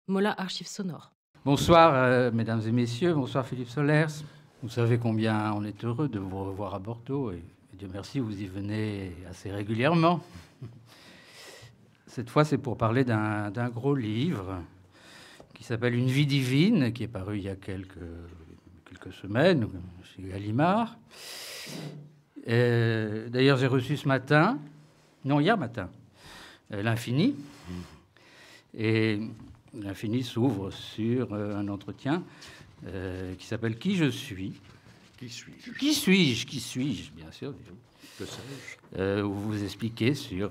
Mola Archives sonores. Bonsoir, mesdames et messieurs. Bonsoir, Philippe Solers. Vous savez combien on est heureux de vous revoir à Bordeaux. Et Dieu merci, vous y venez assez régulièrement. Cette fois, c'est pour parler d'un gros livre qui s'appelle Une vie divine, qui est paru il y a quelques semaines chez Gallimard. D'ailleurs, j'ai reçu ce matin, non, hier matin, l'Infini. Et l'Infini s'ouvre sur un entretien qui s'appelle Qui je suis. Qui suis-je? Qui suis-je? Qui suis-je, bien sûr. Que sais-je? Où vous expliquez sur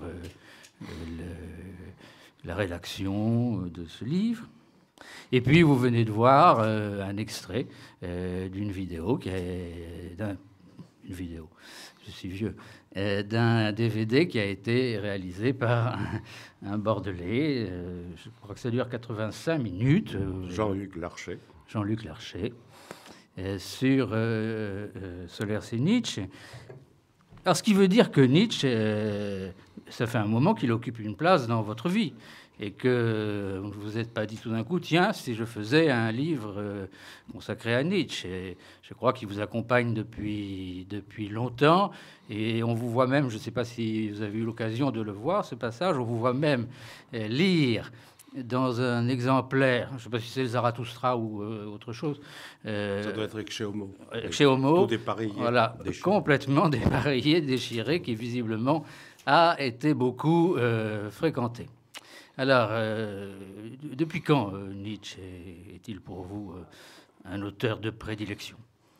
la rédaction de ce livre. Et puis, vous venez de voir un extrait d'une vidéo une vidéo, je suis vieux, d'un DVD qui a été réalisé par un Bordelais. Je crois que ça dure 85 minutes. Jean-Luc Larcher. Jean-Luc Larcher, sur Solers et Nietzsche. Alors, ce qui veut dire que Nietzsche, ça fait un moment qu'il occupe une place dans votre vie. Et que vous ne vous êtes pas dit tout d'un coup, tiens, si je faisais un livre consacré à Nietzsche. Et je crois qu'il vous accompagne depuis longtemps. Et on vous voit même, je ne sais pas si vous avez eu l'occasion de le voir, ce passage, on vous voit même lire dans un exemplaire, je ne sais pas si c'est le Zarathustra ou autre chose. Ça doit être chez Homo. Chez Homo. Tout dépareillé. Voilà, déchiré. complètement dépareillé, déchiré, qui visiblement a été beaucoup fréquenté. Alors, depuis quand Nietzsche est-il pour vous un auteur de prédilection?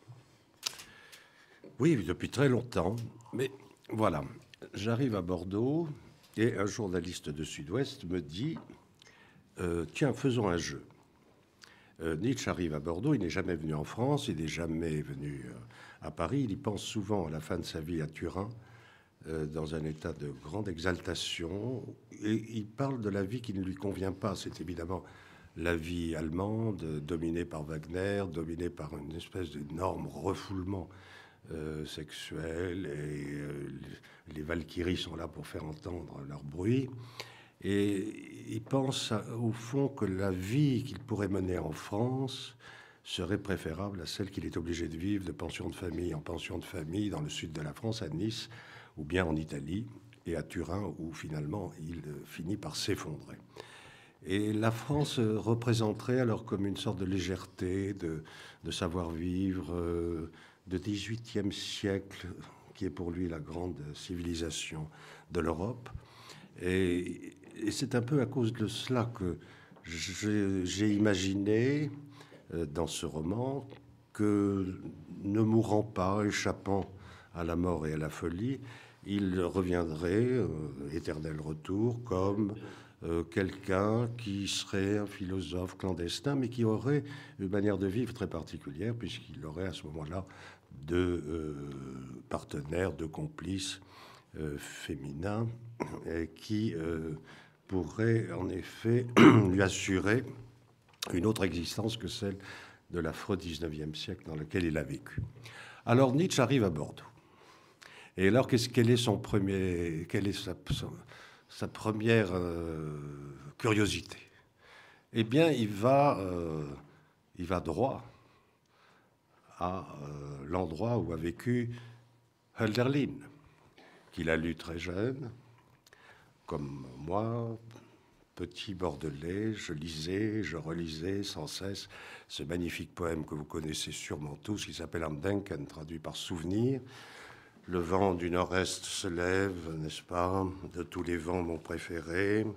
Oui, depuis très longtemps. Mais voilà, j'arrive à Bordeaux et un journaliste de Sud-Ouest me dit tiens, faisons un jeu. Nietzsche arrive à Bordeaux, il n'est jamais venu en France, il n'est jamais venu à Paris. Il y pense souvent à la fin de sa vie à Turin, dans un état de grande exaltation, et il parle de la vie qui ne lui convient pas. C'est évidemment la vie allemande, dominée par Wagner, dominée par une espèce d'énorme refoulement sexuel, et les Valkyries sont là pour faire entendre leur bruit. Et il pense au fond que la vie qu'il pourrait mener en France serait préférable à celle qu'il est obligé de vivre de pension de famille en pension de famille dans le sud de la France, à Nice, ou bien en Italie, et à Turin, où finalement il finit par s'effondrer. Et la France représenterait alors comme une sorte de légèreté, de savoir-vivre, de XVIIIe siècle, qui est pour lui la grande civilisation de l'Europe. Et c'est un peu à cause de cela que j'ai imaginé dans ce roman que, ne mourant pas, échappant à la mort et à la folie, il reviendrait, éternel retour, comme quelqu'un qui serait un philosophe clandestin, mais qui aurait une manière de vivre très particulière, puisqu'il aurait à ce moment-là deux partenaires, deux complices féminins, qui pourraient en effet lui assurer une autre existence que celle de l'affreux XIXe siècle dans lequel il a vécu. Alors Nietzsche arrive à Bordeaux. Et alors, quel est sa première curiosité? Eh bien, il va droit à l'endroit où a vécu Hölderlin, qu'il a lu très jeune, comme moi, petit Bordelais. Je lisais, je relisais sans cesse ce magnifique poème que vous connaissez sûrement tous, qui s'appelle Am Denken, traduit par souvenir. Le vent du nord-est se lève, n'est-ce pas? De tous les vents, mon préféré,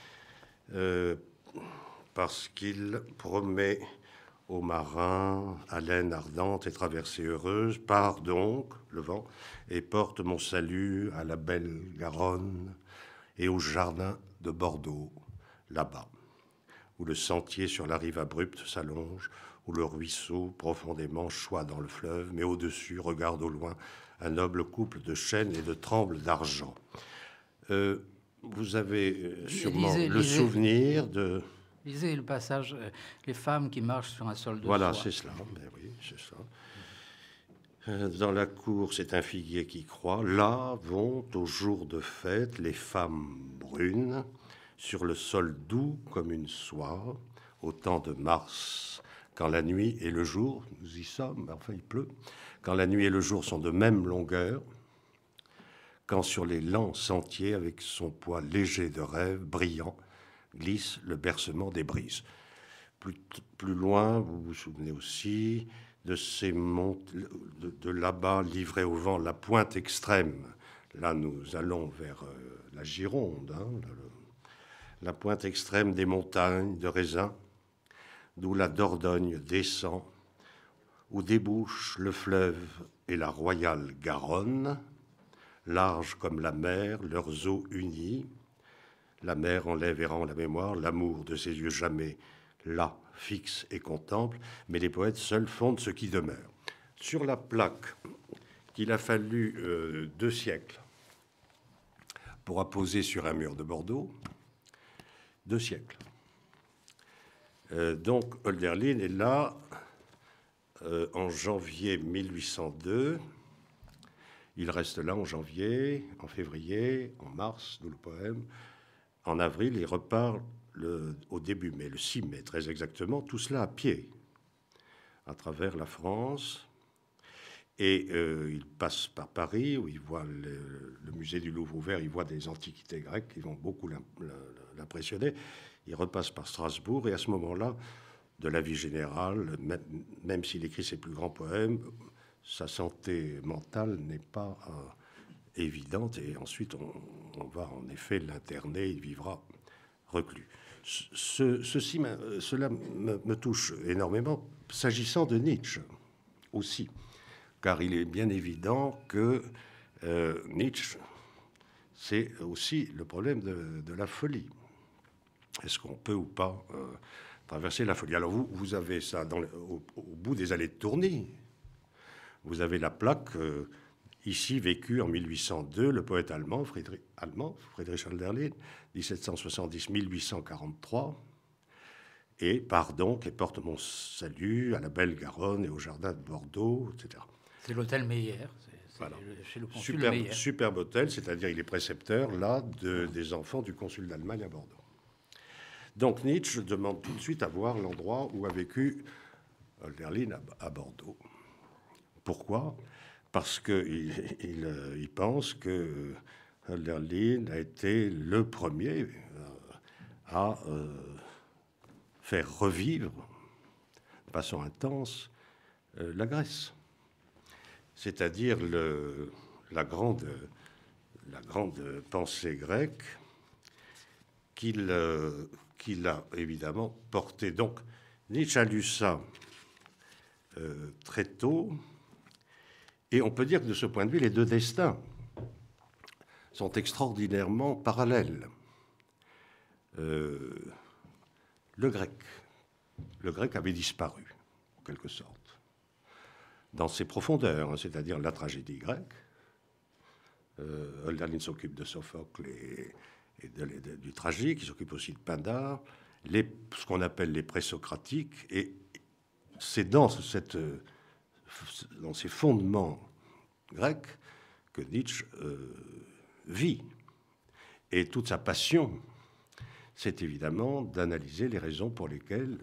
parce qu'il promet aux marins haleine ardente et traversée heureuse. Pars donc, le vent, et porte mon salut à la belle Garonne et au jardin de Bordeaux, là-bas, où le sentier sur la rive abrupte s'allonge, où le ruisseau profondément choit dans le fleuve, mais au-dessus regarde au loin un noble couple de chênes et de trembles d'argent. Vous avez sûrement le souvenir de... Lisez le passage, les femmes qui marchent sur un sol de Voilà, soie. c'est cela. Ben oui, c'est ça. Dans la cour, c'est un figuier qui croît. Là vont au jour de fête les femmes brunes, sur le sol doux comme une soie, au temps de Mars, quand la nuit et le jour, nous y sommes, enfin il pleut, quand la nuit et le jour sont de même longueur, quand sur les lents sentiers, avec son poids léger de rêve, brillant, glisse le bercement des brises. Plus loin, vous vous souvenez aussi de ces de là-bas, livrés au vent, la pointe extrême. Là, nous allons vers la Gironde, hein, la pointe extrême des montagnes de raisin, d'où la Dordogne descend, où débouchent le fleuve et la royale Garonne, larges comme la mer, leurs eaux unies. La mer enlève et rend la mémoire, l'amour de ses yeux jamais là, fixe et contemple, mais les poètes seuls fondent ce qui demeure. Sur la plaque qu'il a fallu 2 siècles pour apposer sur un mur de Bordeaux, 2 siècles. Donc Hölderlin est là en janvier 1802. Il reste là en janvier, en février, en mars, d'où le poème. En avril, il repart au début mai, le 6 mai très exactement, tout cela à pied, à travers la France. Et il passe par Paris, où il voit le musée du Louvre ouvert, il voit des antiquités grecques qui vont beaucoup l'impressionner. Il repasse par Strasbourg, et à ce moment-là, de la vie générale, même s'il écrit ses plus grands poèmes, sa santé mentale n'est pas évidente, et ensuite on va en effet l'interner, il vivra reclus. Cela me touche énormément, s'agissant de Nietzsche aussi, car il est bien évident que Nietzsche, c'est aussi le problème de la folie. Est-ce qu'on peut ou pas traverser la folie? Alors vous avez ça au bout des allées de Tourny. Vous avez la plaque ici vécue en 1802, le poète allemand Friedrich Hölderlin, 1770-1843, et pardon, qui porte mon salut à la belle Garonne et au jardin de Bordeaux, etc. C'est l'hôtel Meyer, Voilà. Chez le consul Meyer. Superbe hôtel, c'est-à-dire il est précepteur là des enfants du consul d'Allemagne à Bordeaux. Donc Nietzsche demande tout de suite à voir l'endroit où a vécu Hölderlin à Bordeaux. Pourquoi? Parce qu'il pense que Hölderlin a été le premier à faire revivre de façon intense la Grèce. C'est-à-dire la grande pensée grecque qu'il a évidemment portée. Donc Nietzsche a lu ça très tôt. Et on peut dire que de ce point de vue, les deux destins sont extraordinairement parallèles. Le grec avait disparu, en quelque sorte, dans ses profondeurs, hein, c'est-à-dire la tragédie grecque. Hölderlin s'occupe de Sophocle et du tragique, il s'occupe aussi de Pindare, ce qu'on appelle les présocratiques, et c'est dans ces fondements grecs que Nietzsche vit. Et toute sa passion, c'est évidemment d'analyser les raisons pour lesquelles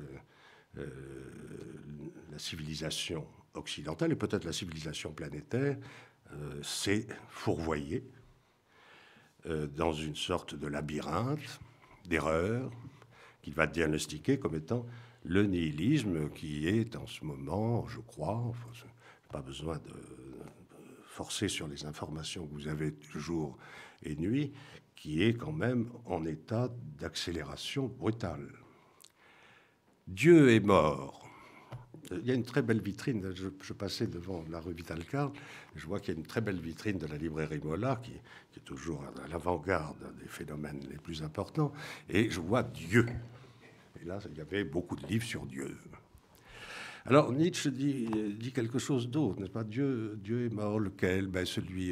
la civilisation occidentale, et peut-être la civilisation planétaire, s'est fourvoyée dans une sorte de labyrinthe d'erreurs qu'il va diagnostiquer comme étant le nihilisme qui est en ce moment, je crois, pas besoin de forcer sur les informations que vous avez jour et nuit, qui est quand même en état d'accélération brutale. Dieu est mort. Il y a une très belle vitrine, je passais devant la rue Vital-Carl, je vois qu'il y a une très belle vitrine de la librairie Mola, qui est toujours à l'avant-garde des phénomènes les plus importants, et je vois Dieu. Et là, il y avait beaucoup de livres sur Dieu. Alors Nietzsche dit quelque chose d'autre, n'est-ce pas? Dieu est mort, lequel? Ben, celui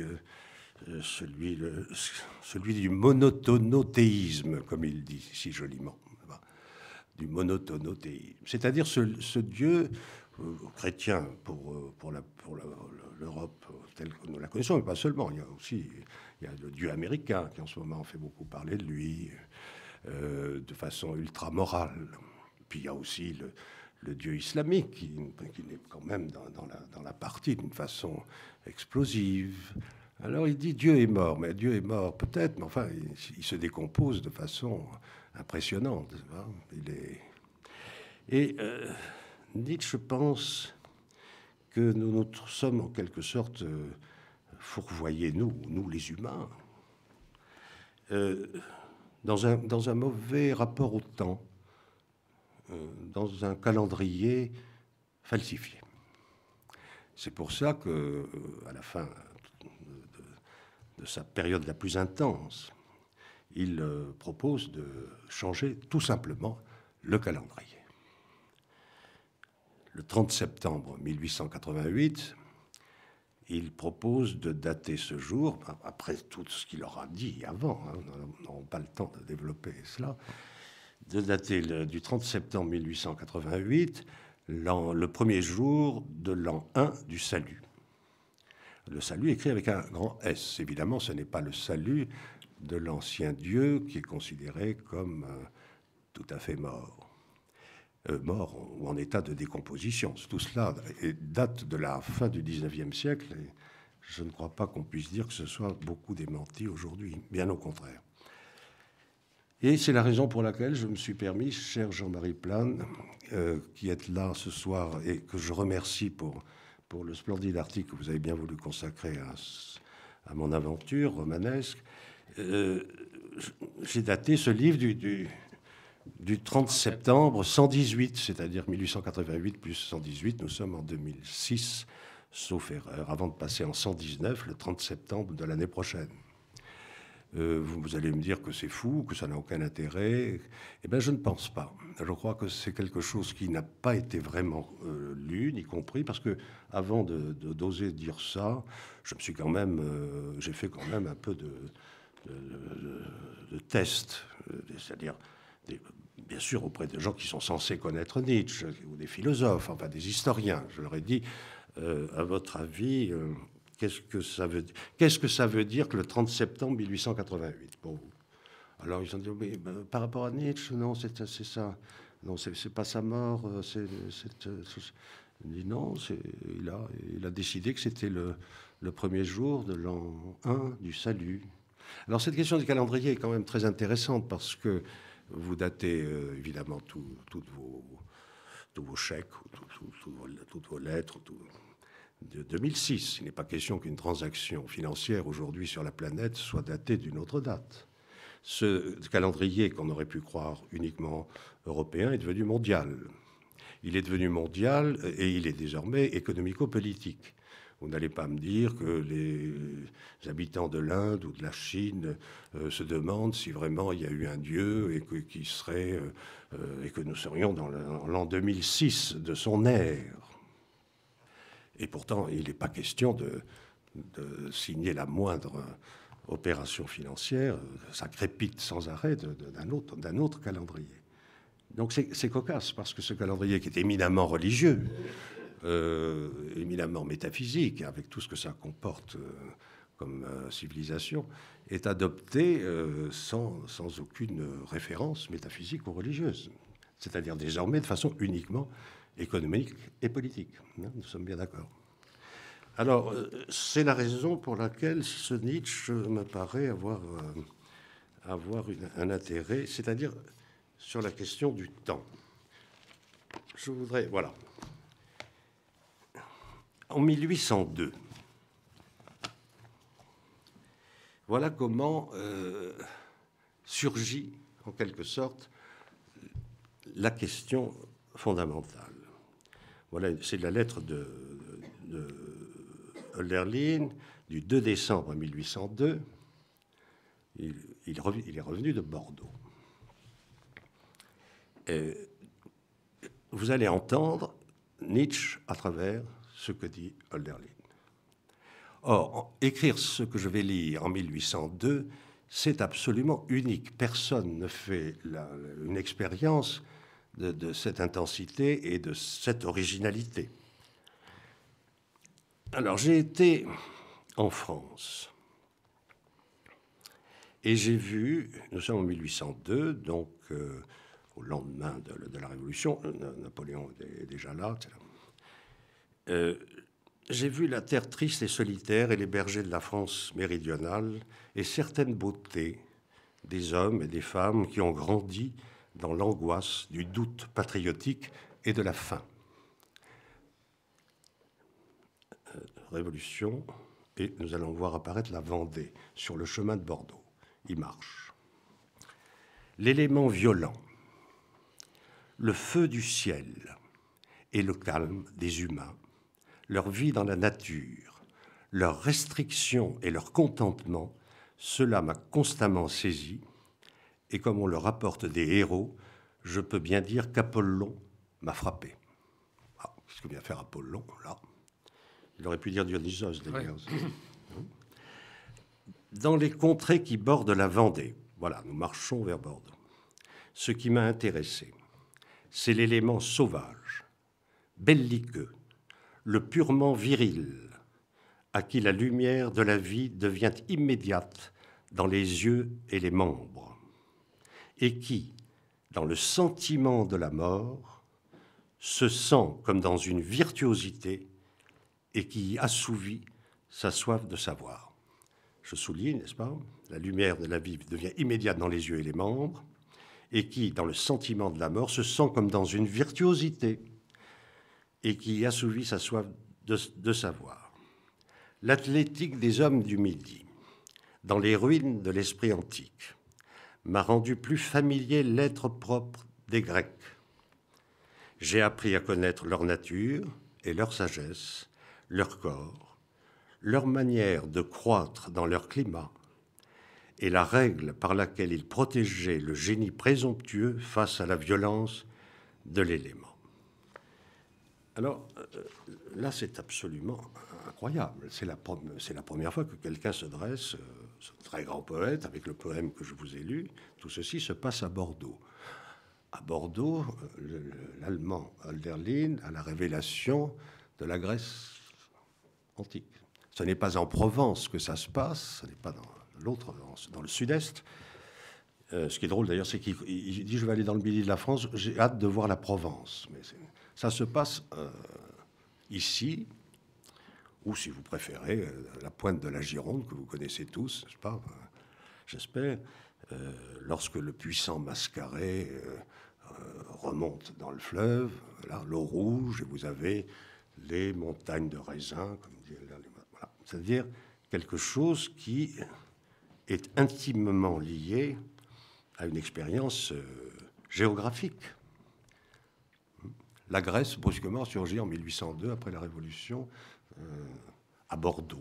du monotonothéisme, comme il dit si joliment, du monotonothéisme. C'est-à-dire ce Dieu chrétien pour l'Europe telle que nous la connaissons, mais pas seulement. Il y a le Dieu américain qui en ce moment fait beaucoup parler de lui de façon ultra morale. Puis il y a aussi le Dieu islamique qui est quand même dans la partie d'une façon explosive. Alors il dit Dieu est mort, mais Dieu est mort peut-être, mais enfin il se décompose de façon impressionnante. Hein. Et Nietzsche pense que nous sommes en quelque sorte fourvoyés, nous les humains, dans un mauvais rapport au temps, dans un calendrier falsifié. C'est pour ça que, à la fin de sa période la plus intense, il propose de changer tout simplement le calendrier. Le 30 septembre 1888, il propose de dater ce jour, après tout ce qu'il aura dit avant, hein, nous n'aurons pas le temps de développer cela, de dater du 30 septembre 1888 le premier jour de l'an 1 du salut. Le salut écrit avec un grand S. Évidemment, ce n'est pas le salut de l'ancien Dieu qui est considéré comme tout à fait mort. Mort ou en état de décomposition. Tout cela date de la fin du XIXe siècle et je ne crois pas qu'on puisse dire que ce soit beaucoup démenti aujourd'hui, bien au contraire. Et c'est la raison pour laquelle je me suis permis, cher Jean-Marie Plane, qui êtes là ce soir et que je remercie pour le splendide article que vous avez bien voulu consacrer à mon aventure romanesque, j'ai daté ce livre du 30 septembre 118, c'est-à-dire 1888 plus 118, nous sommes en 2006, sauf erreur, avant de passer en 119, le 30 septembre de l'année prochaine. Vous allez me dire que c'est fou, que ça n'a aucun intérêt. Eh bien, je ne pense pas. Je crois que c'est quelque chose qui n'a pas été vraiment lu, ni compris, parce que avant d'oser dire ça, j'ai fait quand même un peu de tests, c'est-à-dire bien sûr auprès de gens qui sont censés connaître Nietzsche, ou des philosophes, enfin des historiens. Je leur ai dit, à votre avis, qu'est-ce que ça veut dire que le 30 septembre 1888 pour vous? Alors ils ont dit, mais par rapport à Nietzsche, non, c'est ça. Non, c'est pas sa mort. Il dit non, il a décidé que c'était le premier jour de l'an 1 du salut. Alors cette question du calendrier est quand même très intéressante parce que vous datez évidemment tous vos chèques, toutes vos lettres, de 2006. Il n'est pas question qu'une transaction financière aujourd'hui sur la planète soit datée d'une autre date. Ce calendrier qu'on aurait pu croire uniquement européen est devenu mondial. Il est devenu mondial et il est désormais économico-politique. Vous n'allez pas me dire que les habitants de l'Inde ou de la Chine se demandent si vraiment il y a eu un Dieu et que nous serions dans l'an 2006 de son ère. Et pourtant, il n'est pas question de signer la moindre opération financière. Ça crépite sans arrêt d'un autre calendrier. Donc c'est cocasse, parce que ce calendrier qui est éminemment religieux, éminemment métaphysique, avec tout ce que ça comporte comme civilisation, est adopté sans aucune référence métaphysique ou religieuse. C'est-à-dire désormais de façon uniquement économique et politique. Nous sommes bien d'accord. Alors, c'est la raison pour laquelle ce Nietzsche me paraît avoir un intérêt, c'est-à-dire sur la question du temps. Je voudrais... Voilà. En 1802, voilà comment surgit, en quelque sorte, la question fondamentale. Voilà, c'est la lettre de Hölderlin du 2 décembre 1802. Il est revenu de Bordeaux. Et vous allez entendre Nietzsche à travers ce que dit Hölderlin. Or, écrire ce que je vais lire en 1802, c'est absolument unique. Personne ne fait une expérience de cette intensité et de cette originalité. Alors, j'ai été en France et j'ai vu, nous sommes en 1802, donc au lendemain de la Révolution. Napoléon est déjà là. J'ai vu la terre triste et solitaire et les bergers de la France méridionale et certaines beautés des hommes et des femmes qui ont grandi dans l'angoisse du doute patriotique et de la faim. Révolution, et nous allons voir apparaître la Vendée sur le chemin de Bordeaux. Il marche. L'élément violent, le feu du ciel et le calme des humains, leur vie dans la nature, leurs restrictions et leur contentement, cela m'a constamment saisi, et comme on le rapporte des héros, je peux bien dire qu'Apollon m'a frappé. Ah, qu'est-ce que vient faire Apollon, là? Il aurait pu dire Dionysos, d'ailleurs. Ouais. Dans les contrées qui bordent la Vendée, voilà, nous marchons vers Bordeaux. Ce qui m'a intéressé, c'est l'élément sauvage, belliqueux, le purement viril, à qui la lumière de la vie devient immédiate dans les yeux et les membres, et qui, dans le sentiment de la mort, se sent comme dans une virtuosité et qui assouvit sa soif de savoir. Je souligne, n'est-ce pas, la lumière de la vie devient immédiate dans les yeux et les membres, et qui, dans le sentiment de la mort, se sent comme dans une virtuosité et qui assouvit sa soif de savoir. L'athlétique des hommes du Midi, dans les ruines de l'esprit antique, m'a rendu plus familier l'être propre des Grecs. J'ai appris à connaître leur nature et leur sagesse, leur corps, leur manière de croître dans leur climat et la règle par laquelle ils protégeaient le génie présomptueux face à la violence de l'élément. Alors, là, c'est absolument incroyable. C'est la première fois que quelqu'un se dresse, ce très grand poète, avec le poème que je vous ai lu. Tout ceci se passe à Bordeaux. À Bordeaux, l'Allemand Hölderlin a la révélation de la Grèce antique. Ce n'est pas en Provence que ça se passe, ce n'est pas dans le sud-est. Ce qui est drôle d'ailleurs, c'est qu'il dit « Je vais aller dans le Midi de la France, j'ai hâte de voir la Provence ». Mais ça se passe ici, ou si vous préférez, la pointe de la Gironde, que vous connaissez tous, n'est-ce pas, j'espère, lorsque le puissant Mascaret remonte dans le fleuve, là, l'eau rouge, et vous avez les montagnes de raisin, comme dit, voilà. C'est-à-dire quelque chose qui est intimement lié à une expérience géographique. La Grèce, brusquement, surgit en 1802, après la Révolution, à Bordeaux.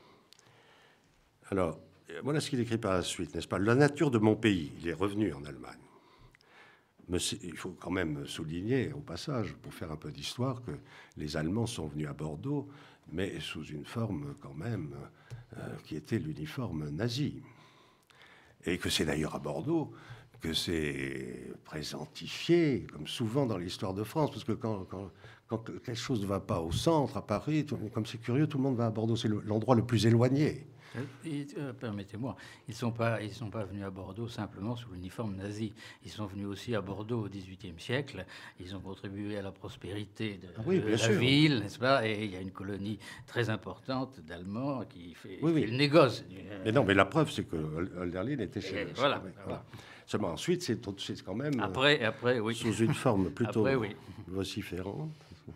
Alors, voilà ce qu'il écrit par la suite, n'est-ce pas? La nature de mon pays, il est revenu en Allemagne. Mais il faut quand même souligner, au passage, pour faire un peu d'histoire, que les Allemands sont venus à Bordeaux, mais sous une forme quand même qui était l'uniforme nazi. Et que c'est d'ailleurs à Bordeaux que c'est présentifié, comme souvent dans l'histoire de France, parce que quand quelque chose ne va pas au centre, à Paris, comme c'est curieux, tout le monde va à Bordeaux. C'est l'endroit le plus éloigné. Permettez-moi, ils sont pas venus à Bordeaux simplement sous l'uniforme nazi. Ils sont venus aussi à Bordeaux au XVIIIe siècle. Ils ont contribué à la prospérité de la ville, n'est-ce pas? Et il y a une colonie très importante d'Allemands qui fait le négoce. Mais non, mais la preuve, c'est que Hölderlin était chez eux. Voilà. Seulement ensuite, c'est quand même après, oui. Sous une forme plutôt vociférante.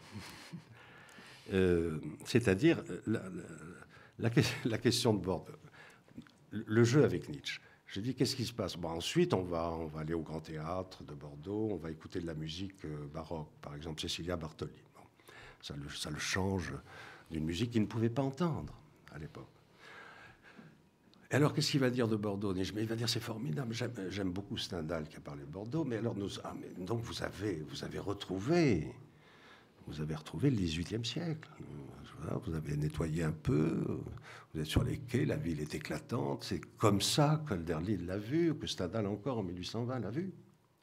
C'est-à-dire la question de Bordeaux, le jeu avec Nietzsche. J'ai dit, qu'est-ce qui se passe? Ensuite, on va aller au Grand Théâtre de Bordeaux, on va écouter de la musique baroque, par exemple Cecilia Bartoli. Ça le change d'une musique qu'il ne pouvait pas entendre à l'époque. Et alors, qu'est-ce qu'il va dire de Bordeaux? Nietzsche? Mais il va dire, c'est formidable, j'aime beaucoup Stendhal qui a parlé de Bordeaux, mais alors, donc vous avez retrouvé le XVIIIe siècle. Vous avez nettoyé un peu, vous êtes sur les quais, la ville est éclatante. C'est comme ça qu'Hölderlin l'a vu, que Stendhal encore en 1820 l'a vu.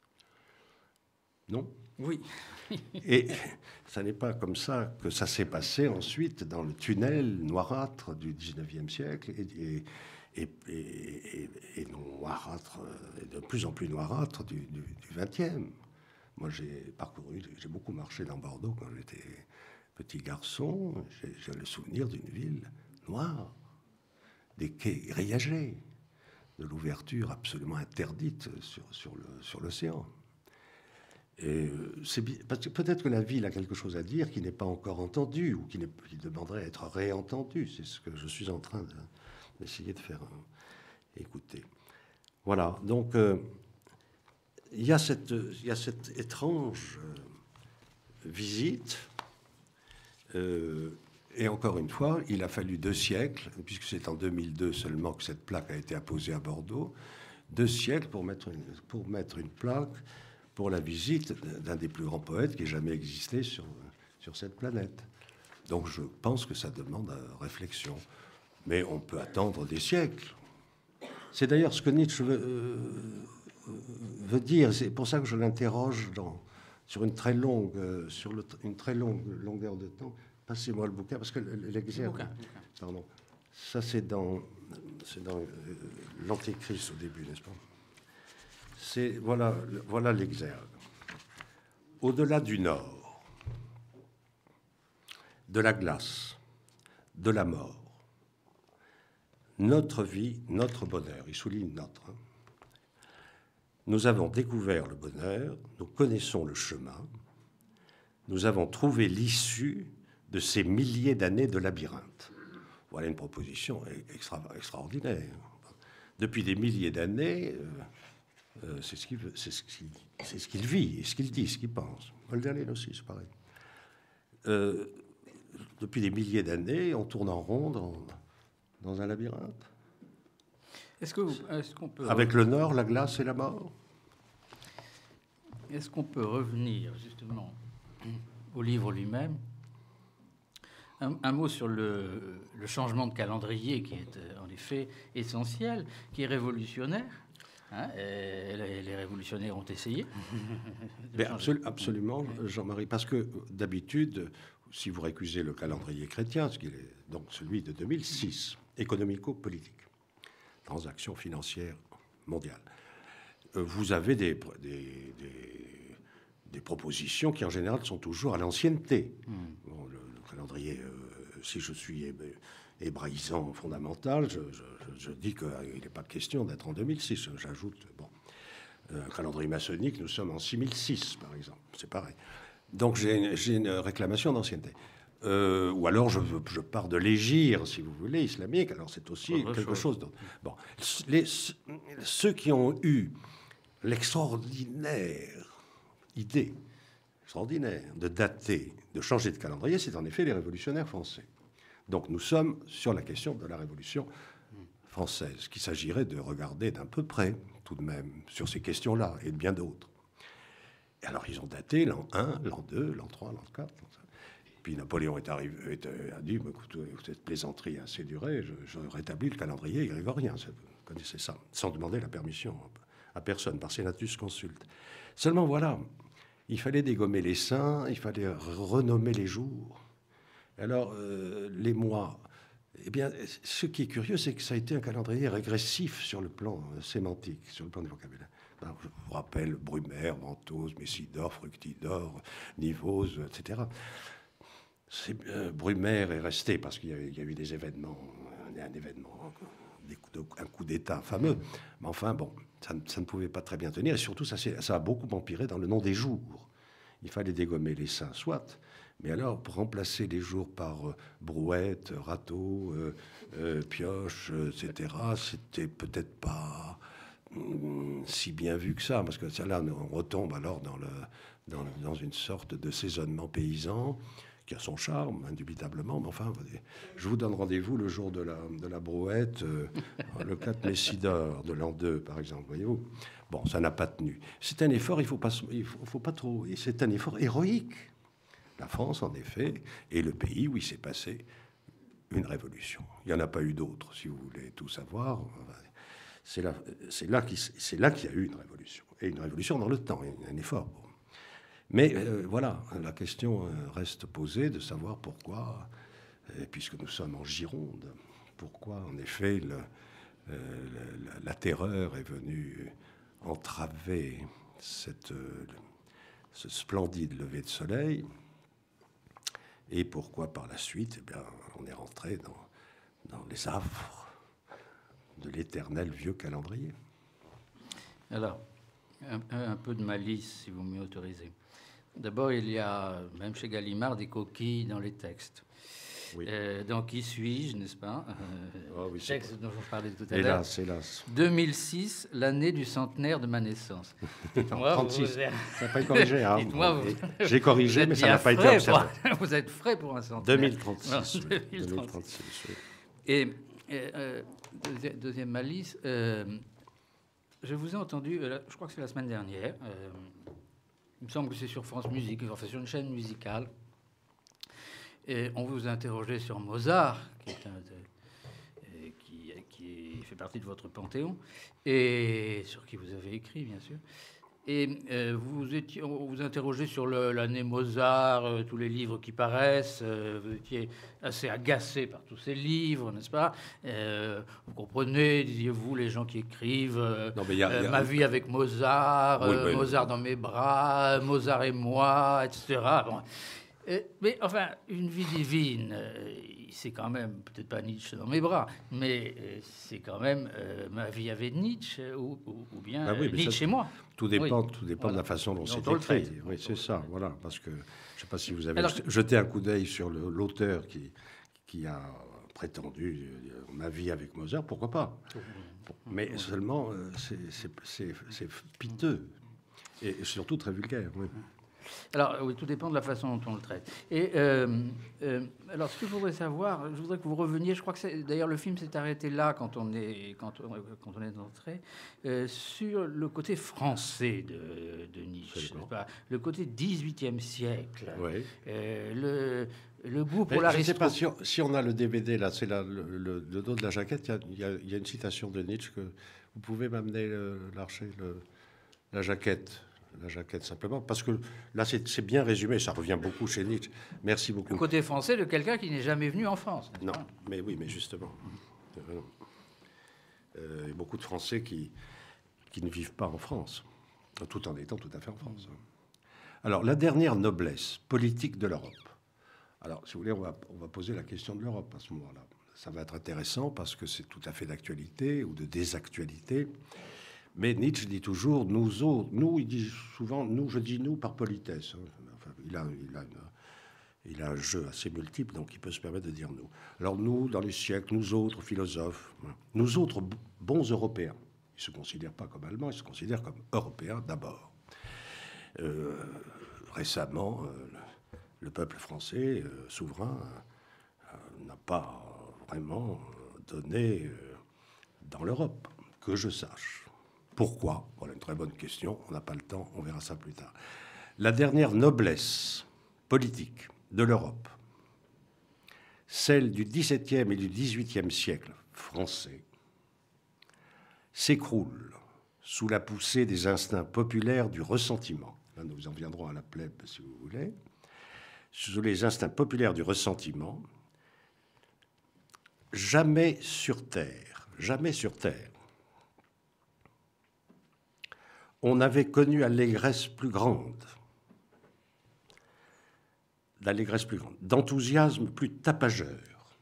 Non? Oui. Et ça n'est pas comme ça que ça s'est passé ensuite dans le tunnel noirâtre du XIXe siècle et noirâtre, et de plus en plus noirâtre du XXe. Moi, j'ai beaucoup marché dans Bordeaux quand j'étais petit garçon. J'ai le souvenir d'une ville noire, des quais grillagés, de l'ouverture absolument interdite sur l'océan. Et parce que peut-être que la ville a quelque chose à dire qui n'est pas encore entendu ou qui demanderait à être réentendu. C'est ce que je suis en train d'essayer de faire écouter. Voilà, donc il y a cette étrange visite. Et encore une fois, il a fallu 2 siècles, puisque c'est en 2002 seulement que cette plaque a été apposée à Bordeaux, 2 siècles pour mettre une plaque pour la visite d'un des plus grands poètes qui ait jamais existé sur cette planète. Donc je pense que ça demande réflexion. Mais on peut attendre des siècles. C'est d'ailleurs ce que Nietzsche veut dire. C'est pour ça que je l'interroge sur une très longue longueur de temps. Passez-moi le bouquin, parce que l'exergue... Pardon. Ça, c'est dans l'Antéchrist au début, n'est-ce pas? Voilà l'exergue. Au-delà du Nord, de la glace, de la mort, notre vie, notre bonheur, il souligne notre. Nous avons découvert le bonheur, nous connaissons le chemin, nous avons trouvé l'issue de ces milliers d'années de labyrinthe. Voilà une proposition extraordinaire. Depuis des milliers d'années, c'est ce qu'il vit, et ce qu'il dit, ce qu'il pense. Hölderlin aussi, c'est pareil. Depuis des milliers d'années, on tourne en rond dans un labyrinthe. Est-ce qu'on peut... Avec le Nord, la glace et la mort. Est-ce qu'on peut revenir justement au livre lui-même? Un mot sur le changement de calendrier qui est en effet essentiel, qui est révolutionnaire. Hein, les révolutionnaires ont essayé. Absolument, Jean-Marie, parce que d'habitude, si vous récusez le calendrier chrétien, ce qui est donc celui de 2006, économico-politique, transactions financières mondiales, vous avez des propositions qui en général sont toujours à l'ancienneté. Bon, le calendrier, si je suis hébraïsant fondamental, je dis qu'il n'est pas question d'être en 2006. J'ajoute, un calendrier maçonnique, nous sommes en 6006, par exemple. C'est pareil. Donc j'ai une réclamation d'ancienneté. Ou alors je pars de l'hégire, si vous voulez, islamique. Alors c'est aussi quelque chose d'autre. Bon, ceux qui ont eu l'extraordinaire idée, extraordinaire, de dater, de changer de calendrier, c'est en effet les révolutionnaires français. Donc nous sommes sur la question de la Révolution française, qu'il s'agirait de regarder d'un peu près, tout de même, sur ces questions-là, et de bien d'autres. Et alors ils ont daté l'an 1, l'an 2, l'an 3, l'an 4. Puis Napoléon a dit, écoute, cette plaisanterie a assez duré, je rétablis le calendrier grégorien. Vous connaissez ça, sans demander la permission à personne, par senatus consulte. Seulement voilà, il fallait dégommer les saints, il fallait renommer les jours. Alors, les mois, eh bien, ce qui est curieux, c'est que ça a été un calendrier régressif sur le plan sémantique, sur le plan du vocabulaire. Alors, je vous rappelle Brumaire, Ventose, Messidor, Fructidor, Nivose, etc. Brumaire est resté parce qu'il y a eu des événements, un coup d'État fameux. Mais enfin, bon, ça ne pouvait pas très bien tenir. Et surtout, ça a beaucoup empiré dans le nom des jours. Il fallait dégommer les saints, soit. Mais alors, pour remplacer les jours par brouette, râteau, pioche, etc., c'était peut-être pas si bien vu que ça, parce que là, on retombe alors dans une sorte de saisonnement paysan qui a son charme, indubitablement. Mais enfin, je vous donne rendez-vous le jour de la brouette, le 4 Messidor de l'an 2, par exemple, voyez-vous. Bon, ça n'a pas tenu. C'est un effort, il faut pas trop... Et c'est un effort héroïque. La France, en effet, est le pays où il s'est passé une révolution. Il n'y en a pas eu d'autres, si vous voulez tout savoir. C'est là qu'il y a eu une révolution. Et une révolution dans le temps, un effort. Mais voilà, la question reste posée de savoir pourquoi, puisque nous sommes en Gironde, pourquoi, en effet, la terreur est venue entraver ce splendide lever de soleil. Et pourquoi par la suite, eh bien, on est rentré dans les affres de l'éternel vieux calendrier. Alors, un peu de malice, si vous m'y autorisez. D'abord, il y a, même chez Gallimard, des coquilles dans les textes. Oui. Donc, qui suis-je, n'est-ce pas Oui, texte dont je parlais tout à l'heure. Hélas, hélas. 2006, l'année du centenaire de ma naissance. Moi, 36. Ça n'a pas été corrigé. Hein. J'ai corrigé, mais ça n'a pas été observé. Vous êtes frais pour un centenaire. 2036. Oui. 2036, oui. Et deuxième malice, je vous ai entendu, je crois que c'est la semaine dernière, il me semble que c'est sur France Musique, enfin sur une chaîne musicale, et on vous interrogeait sur Mozart, qui fait partie de votre panthéon, et sur qui vous avez écrit, bien sûr. Et on vous interrogeait sur l'année Mozart, tous les livres qui paraissent. Vous étiez assez agacé par tous ces livres, n'est-ce pas? Vous comprenez, disiez-vous, les gens qui écrivent Ma vie avec Mozart, oui. Mozart dans mes bras, Mozart et moi, etc. Bon. Mais enfin, une vie divine, c'est quand même, peut-être pas Nietzsche dans mes bras, mais c'est quand même ma vie avec Nietzsche ou bien Nietzsche et moi. Tout dépend de la façon dont c'est écrit. Oui, c'est ça, voilà. Parce que je ne sais pas si vous avez jeté un coup d'œil sur l'auteur qui a prétendu ma vie avec Mozart, pourquoi pas. Mais seulement, c'est piteux et surtout très vulgaire, oui. Alors, oui, tout dépend de la façon dont on le traite. Et alors, ce que je voudrais savoir, je voudrais que vous reveniez, je crois que d'ailleurs le film s'est arrêté là quand on est entré, sur le côté français de Nietzsche, pas le côté 18e siècle. Oui. Le goût pour l'Aristote. Je ne sais pas si on a le DVD, là, c'est le dos de la jaquette, il y a une citation de Nietzsche que vous pouvez m'amener l'archer, la jaquette. La jaquette, simplement, parce que là, c'est bien résumé, ça revient beaucoup chez Nietzsche. Merci beaucoup. Le côté français de quelqu'un qui n'est jamais venu en France. Non, mais oui, mais justement. Il y a beaucoup de Français qui ne vivent pas en France, tout en étant tout à fait en France. Alors, la dernière noblesse politique de l'Europe. Alors, si vous voulez, on va poser la question de l'Europe à ce moment-là. Ça va être intéressant parce que c'est tout à fait d'actualité ou de désactualité. Mais Nietzsche dit toujours nous autres. Nous, il dit souvent nous. Je dis nous par politesse. Enfin, il a un jeu assez multiple, donc il peut se permettre de dire nous. Alors nous, dans les siècles, nous autres philosophes, nous autres bons Européens. Ils ne se considèrent pas comme Allemands, ils se considèrent comme Européens d'abord. Récemment, le peuple français souverain n'a pas vraiment donné dans l'Europe, que je sache. Pourquoi? Voilà une très bonne question. On n'a pas le temps, on verra ça plus tard. La dernière noblesse politique de l'Europe, celle du XVIIe et du XVIIIe siècle français, s'écroule sous la poussée des instincts populaires du ressentiment. Là, nous en viendrons à la plèbe, si vous voulez. Sous les instincts populaires du ressentiment, jamais sur terre, on avait connu l'allégresse plus grande, d'enthousiasme plus tapageur,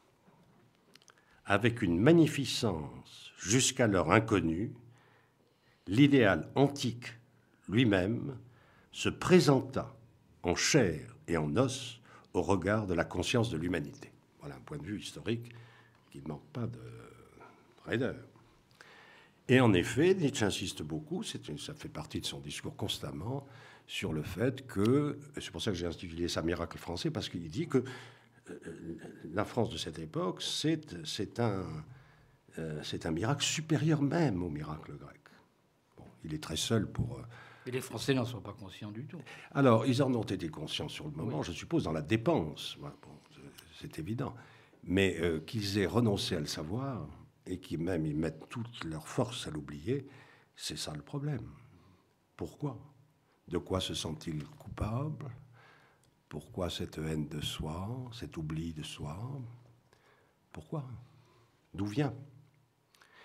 avec une magnificence jusqu'alors inconnue, l'idéal antique lui-même se présenta en chair et en os au regard de la conscience de l'humanité. Voilà un point de vue historique qui ne manque pas de raideur. Et en effet, Nietzsche insiste beaucoup, ça fait partie de son discours constamment, sur le fait que, c'est pour ça que j'ai intitulé ça Miracle français, parce qu'il dit que la France de cette époque, c'est un miracle supérieur même au miracle grec. Bon, il est très seul pour... Et les Français n'en sont pas conscients du tout. Alors, ils en ont été conscients sur le moment, oui. Je suppose, dans la dépense. Bon, c'est évident. Mais qu'ils aient renoncé à le savoir... et qui même ils mettent toute leur force à l'oublier, c'est ça le problème. Pourquoi? De quoi se sentent-ils coupables? Pourquoi cette haine de soi, cet oubli de soi? Pourquoi? D'où vient?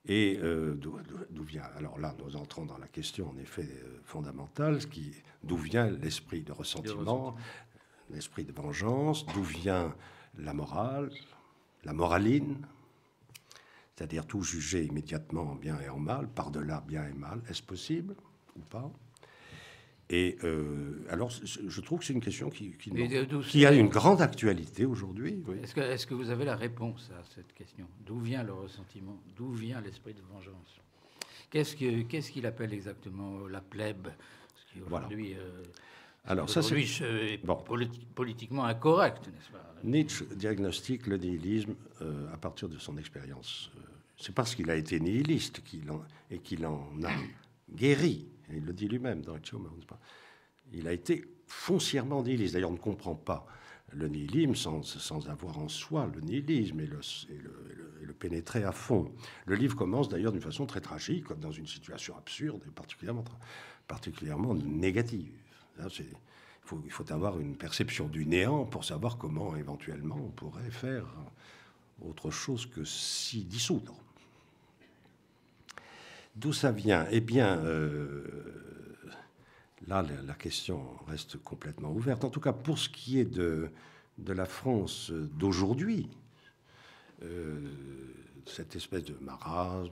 Et d'où vient... Alors là, nous entrons dans la question, en effet, fondamentale, d'où vient l'esprit de ressentiment, l'esprit de vengeance, d'où vient la morale, la moraline, c'est-à-dire tout juger immédiatement en bien et en mal, par-delà bien et mal. Est-ce possible ou pas? Et alors, je trouve que c'est une question qui a une grande actualité aujourd'hui. Oui. Est-ce que vous avez la réponse à cette question? D'où vient le ressentiment? D'où vient l'esprit de vengeance? Qu'est-ce qu'il appelle exactement la plèbe? Ce qui aujourd'hui, alors, ça, est politiquement incorrect, n'est-ce pas? Nietzsche diagnostique le nihilisme à partir de son expérience. C'est parce qu'il a été nihiliste qu'il en a guéri. Il le dit lui-même dans Etche Homo. Il a été foncièrement nihiliste. D'ailleurs, on ne comprend pas le nihilisme sans avoir en soi le nihilisme et le pénétrer à fond. Le livre commence d'ailleurs d'une façon très tragique, comme dans une situation absurde et particulièrement négative. Il faut avoir une perception du néant pour savoir comment, éventuellement, on pourrait faire autre chose que s'y dissoudre. D'où ça vient? Eh bien, là, la question reste complètement ouverte. En tout cas, pour ce qui est de la France d'aujourd'hui, cette espèce de marasme,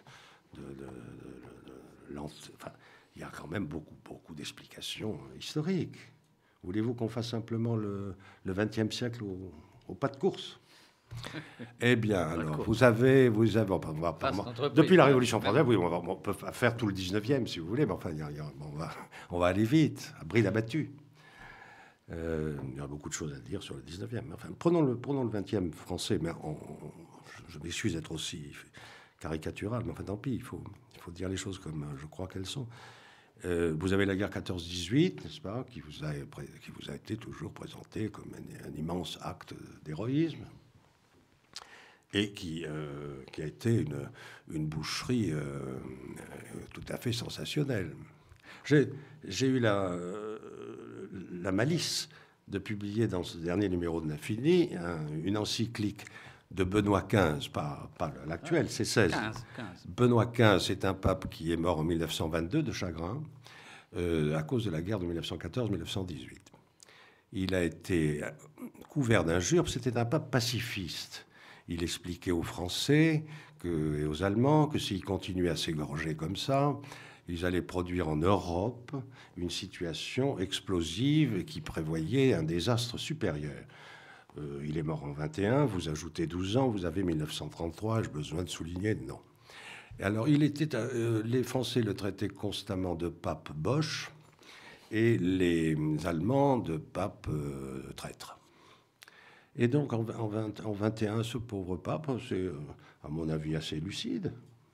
enfin, il y a quand même beaucoup d'explications historiques. Voulez-vous qu'on fasse simplement le XXe siècle au pas de course? Eh bien, alors, vous avez depuis la Révolution française, oui, on peut faire tout le 19e, si vous voulez, mais enfin, on va aller vite, à bride abattue. Il y a beaucoup de choses à dire sur le 19e. Enfin, prenons le 20e français, mais je m'excuse d'être aussi caricatural, mais enfin, tant pis, il faut dire les choses comme je crois qu'elles sont. Vous avez la guerre 14-18, n'est-ce pas, qui vous a été toujours présentée comme un immense acte d'héroïsme, et qui a été une boucherie tout à fait sensationnelle. J'ai eu la malice de publier dans ce dernier numéro de l'Infini une encyclique de Benoît XV, pas l'actuel, c'est 16. 15. Benoît XV, c'est un pape qui est mort en 1922 de chagrin à cause de la guerre de 1914-1918. Il a été couvert d'injures, c'était un pape pacifiste. Il expliquait aux Français et aux Allemands que s'ils continuaient à s'égorger comme ça, ils allaient produire en Europe une situation explosive qui prévoyait un désastre supérieur. Il est mort en 21, vous ajoutez 12 ans, vous avez 1933, j'ai besoin de souligner, non. Et alors, les Français le traitaient constamment de pape Bosch et les Allemands de pape traître. Et donc, en 21, ce pauvre pape, c'est, à mon avis, assez lucide,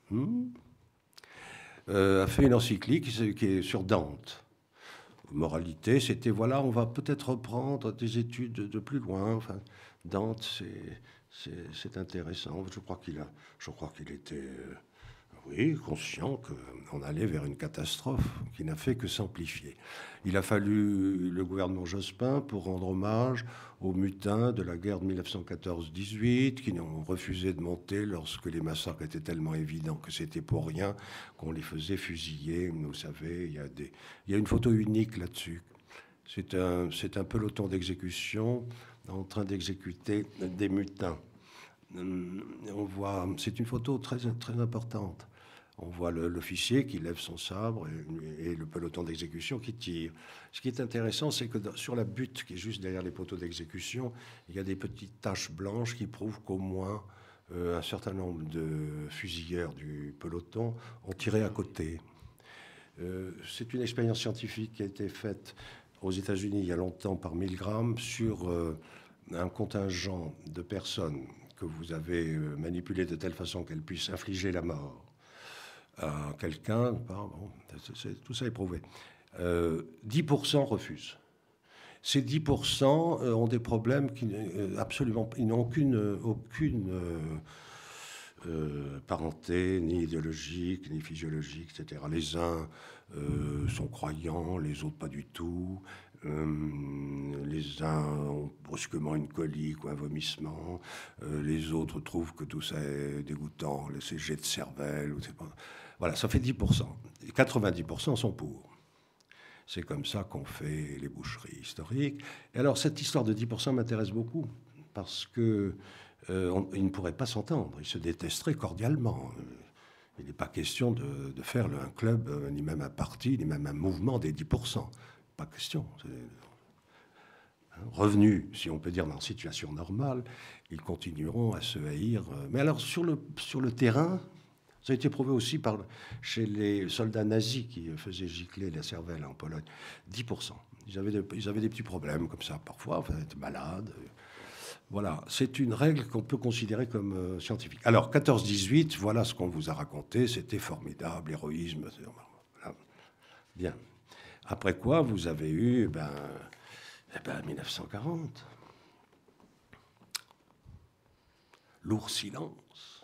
a fait une encyclique qui est sur Dante. Moralité, c'était, voilà, on va peut-être reprendre des études de plus loin. Enfin, Dante, c'est intéressant. Je crois qu'il était... oui, conscient qu'on allait vers une catastrophe qui n'a fait que s'amplifier. Il a fallu le gouvernement Jospin pour rendre hommage aux mutins de la guerre de 1914-18 qui ont refusé de monter lorsque les massacres étaient tellement évidents que c'était pour rien qu'on les faisait fusiller. Vous savez, il y a une photo unique là-dessus. C'est un peloton d'exécution en train d'exécuter des mutins. On voit, c'est une photo très, très importante. On voit l'officier qui lève son sabre et le peloton d'exécution qui tire. Ce qui est intéressant, c'est que sur la butte qui est juste derrière les poteaux d'exécution, il y a des petites taches blanches qui prouvent qu'au moins un certain nombre de fusilleurs du peloton ont tiré à côté. C'est une expérience scientifique qui a été faite aux États-Unis il y a longtemps par Milgram sur un contingent de personnes que vous avez manipulées de telle façon qu'elles puissent infliger la mort à quelqu'un, tout ça est prouvé. 10% refusent. Ces 10% ont des problèmes absolument, ils n'ont aucune parenté, ni idéologique, ni physiologique, etc. Les uns sont croyants, les autres pas du tout. les uns ont brusquement une colique ou un vomissement, les autres trouvent que tout ça est dégoûtant, ces jets de cervelle. Voilà, ça fait 10%. Et 90% sont pour. C'est comme ça qu'on fait les boucheries historiques. Et alors, cette histoire de 10% m'intéresse beaucoup, parce qu'ils ne pourraient pas s'entendre, ils se détesteraient cordialement. Il n'est pas question de faire un club, ni même un parti, ni même un mouvement des 10%. Pas question. Revenus, si on peut dire, dans une situation normale, ils continueront à se haïr. Mais alors, sur le terrain, ça a été prouvé aussi chez les soldats nazis qui faisaient gicler la cervelle en Pologne. 10%. Ils avaient des petits problèmes comme ça, parfois, enfin, ils étaient malades. Voilà, c'est une règle qu'on peut considérer comme scientifique. Alors, 14-18, voilà ce qu'on vous a raconté, c'était formidable, héroïsme. Voilà. Bien. Après quoi, vous avez eu 1940. Lourd silence.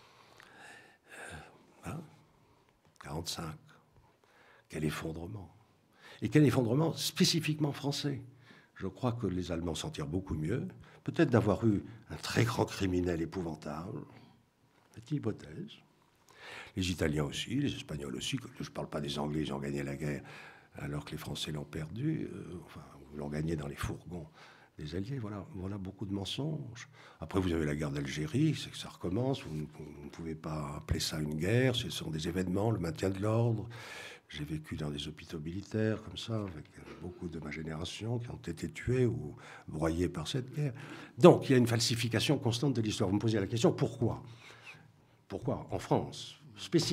45. Quel effondrement. Et quel effondrement spécifiquement français. Je crois que les Allemands s'en tirent beaucoup mieux. Peut-être d'avoir eu un très grand criminel épouvantable. Petite hypothèse. Les Italiens aussi, les Espagnols aussi. Je ne parle pas des Anglais, ils ont gagné la guerre alors que les Français l'ont perdue. Enfin, l'ont gagné dans les fourgons des Alliés. Voilà beaucoup de mensonges. Après, vous avez la guerre d'Algérie, c'est que ça recommence. Vous ne pouvez pas appeler ça une guerre. Ce sont des événements, le maintien de l'ordre. J'ai vécu dans des hôpitaux militaires, comme ça, avec beaucoup de ma génération qui ont été tués ou broyés par cette guerre. Donc, il y a une falsification constante de l'histoire. Vous me posez la question, pourquoi ? Pourquoi en France, spécifiquement ?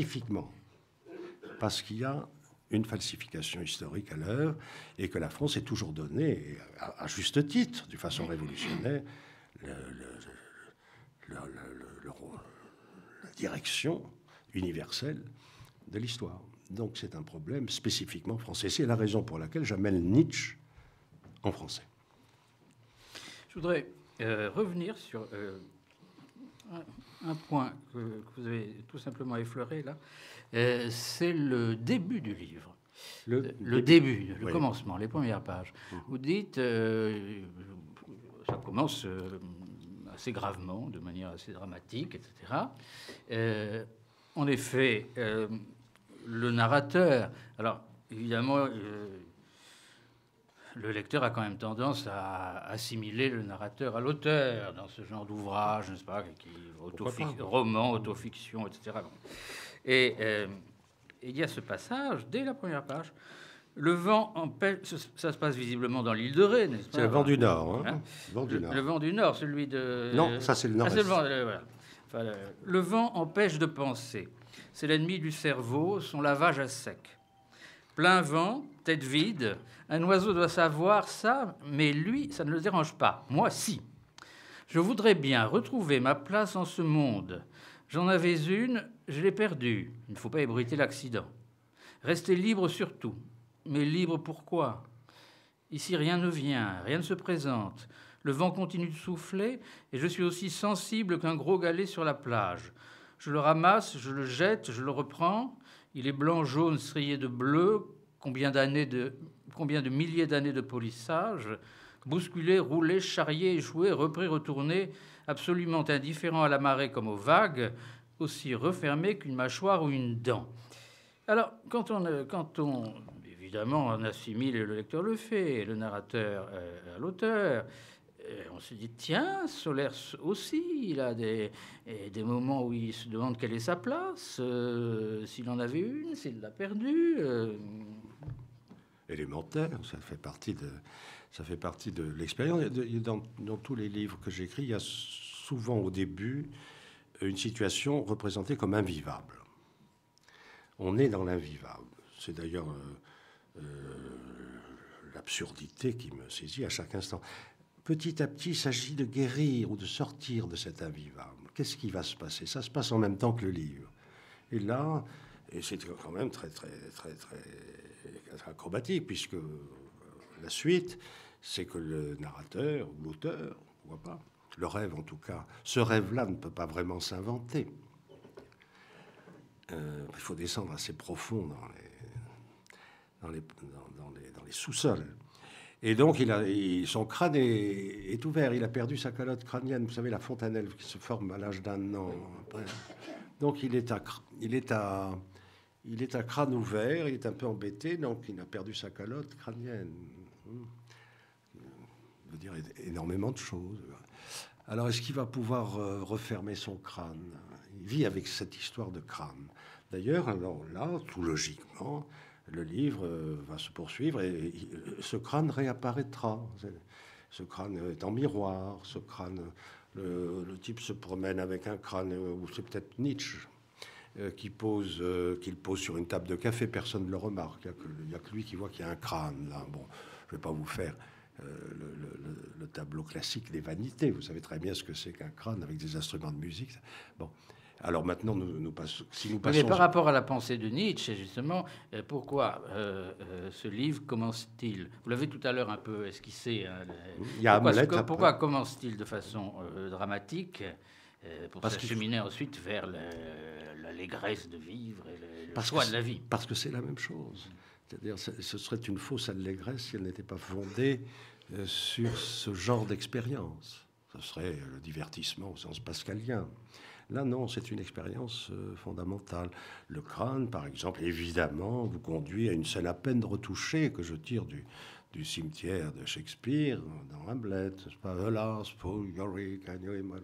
Parce qu'il y a une falsification historique à l'œuvre et que la France est toujours donnée, à juste titre, de façon révolutionnaire, la direction universelle de l'histoire. Donc c'est un problème spécifiquement français. C'est la raison pour laquelle j'amène Nietzsche en français. Je voudrais revenir sur un point que vous avez tout simplement effleuré là. C'est le début du livre. Le début, le commencement, les premières pages. Vous dites, ça commence assez gravement, de manière assez dramatique, etc. En effet, le narrateur, alors évidemment, le lecteur a quand même tendance à assimiler le narrateur à l'auteur dans ce genre d'ouvrage, n'est-ce pas, roman, autofiction, etc. Et il y a ce passage, dès la première page, le vent empêche... Ça se passe visiblement dans l'île de Ré, n'est-ce pas ? C'est le vent du Nord. Hein, le vent du Nord, celui de... Non, ça c'est le Nord-Est. Voilà. Enfin, le vent empêche de penser. C'est l'ennemi du cerveau, son lavage à sec. Plein vent, tête vide, un oiseau doit savoir ça, mais lui, ça ne le dérange pas. Moi, si. Je voudrais bien retrouver ma place en ce monde. J'en avais une, je l'ai perdue. Il ne faut pas ébruiter l'accident. Rester libre surtout. Mais libre pourquoi ? Ici, rien ne vient, rien ne se présente. Le vent continue de souffler et je suis aussi sensible qu'un gros galet sur la plage. Je le ramasse, je le jette, je le reprends. Il est blanc, jaune, strié de bleu. Combien de milliers d'années de polissage, bousculé, roulé, charrié, échoué, repris, retourné, absolument indifférent à la marée comme aux vagues, aussi refermé qu'une mâchoire ou une dent. Alors, quand on évidemment, on assimile, le lecteur le fait, le narrateur à l'auteur, on se dit, tiens, Solaire aussi, il a des moments où il se demande quelle est sa place, s'il en avait une, s'il l'a perdue. Élémentaire, ça fait partie de l'expérience. Dans tous les livres que j'écris, il y a souvent au début une situation représentée comme invivable. On est dans l'invivable. C'est d'ailleurs l'absurdité qui me saisit à chaque instant. Petit à petit, il s'agit de guérir ou de sortir de cet invivable. Qu'est-ce qui va se passer ? Ça se passe en même temps que le livre. Et là, et c'est quand même très acrobatique, puisque la suite, c'est que le narrateur ou l'auteur, pourquoi pas, le rêve en tout cas, ce rêve-là ne peut pas vraiment s'inventer. Il faut descendre assez profond dans les sous-sols. Et donc, son crâne est ouvert. Il a perdu sa calotte crânienne. Vous savez, la fontanelle qui se forme à l'âge d'un an. Après. Donc, il est à crâne ouvert. Il est un peu embêté. Donc, il a perdu sa calotte crânienne. Ça veut dire énormément de choses. Alors, est-ce qu'il va pouvoir refermer son crâne? Il vit avec cette histoire de crâne. D'ailleurs, alors là, tout logiquement, le livre va se poursuivre et ce crâne réapparaîtra. Ce crâne est en miroir, ce crâne, le type se promène avec un crâne, ou c'est peut-être Nietzsche qu'il pose sur une table de café, personne ne le remarque. Il n'y a que lui qui voit qu'il y a un crâne là. Bon, je ne vais pas vous faire le tableau classique des vanités. Vous savez très bien ce que c'est qu'un crâne avec des instruments de musique. Bon. Alors maintenant, nous passons. Mais par rapport à la pensée de Nietzsche, justement, pourquoi ce livre commence-t-il? Vous l'avez tout à l'heure un peu esquissé. Hein, pourquoi commence-t-il de façon dramatique pour s'acheminer ensuite vers l'allégresse de vivre et le choix de la vie? Parce que c'est la même chose. C'est-à-dire, ce serait une fausse allégresse si elle n'était pas fondée sur ce genre d'expérience. Ce serait le divertissement au sens pascalien. Là, non, c'est une expérience fondamentale. Le crâne, par exemple, évidemment, vous conduit à une scène à peine retouchée que je tire du cimetière de Shakespeare dans Hamlet. C'est pas « Alas, Paul, Yorick, rappelez-vous ».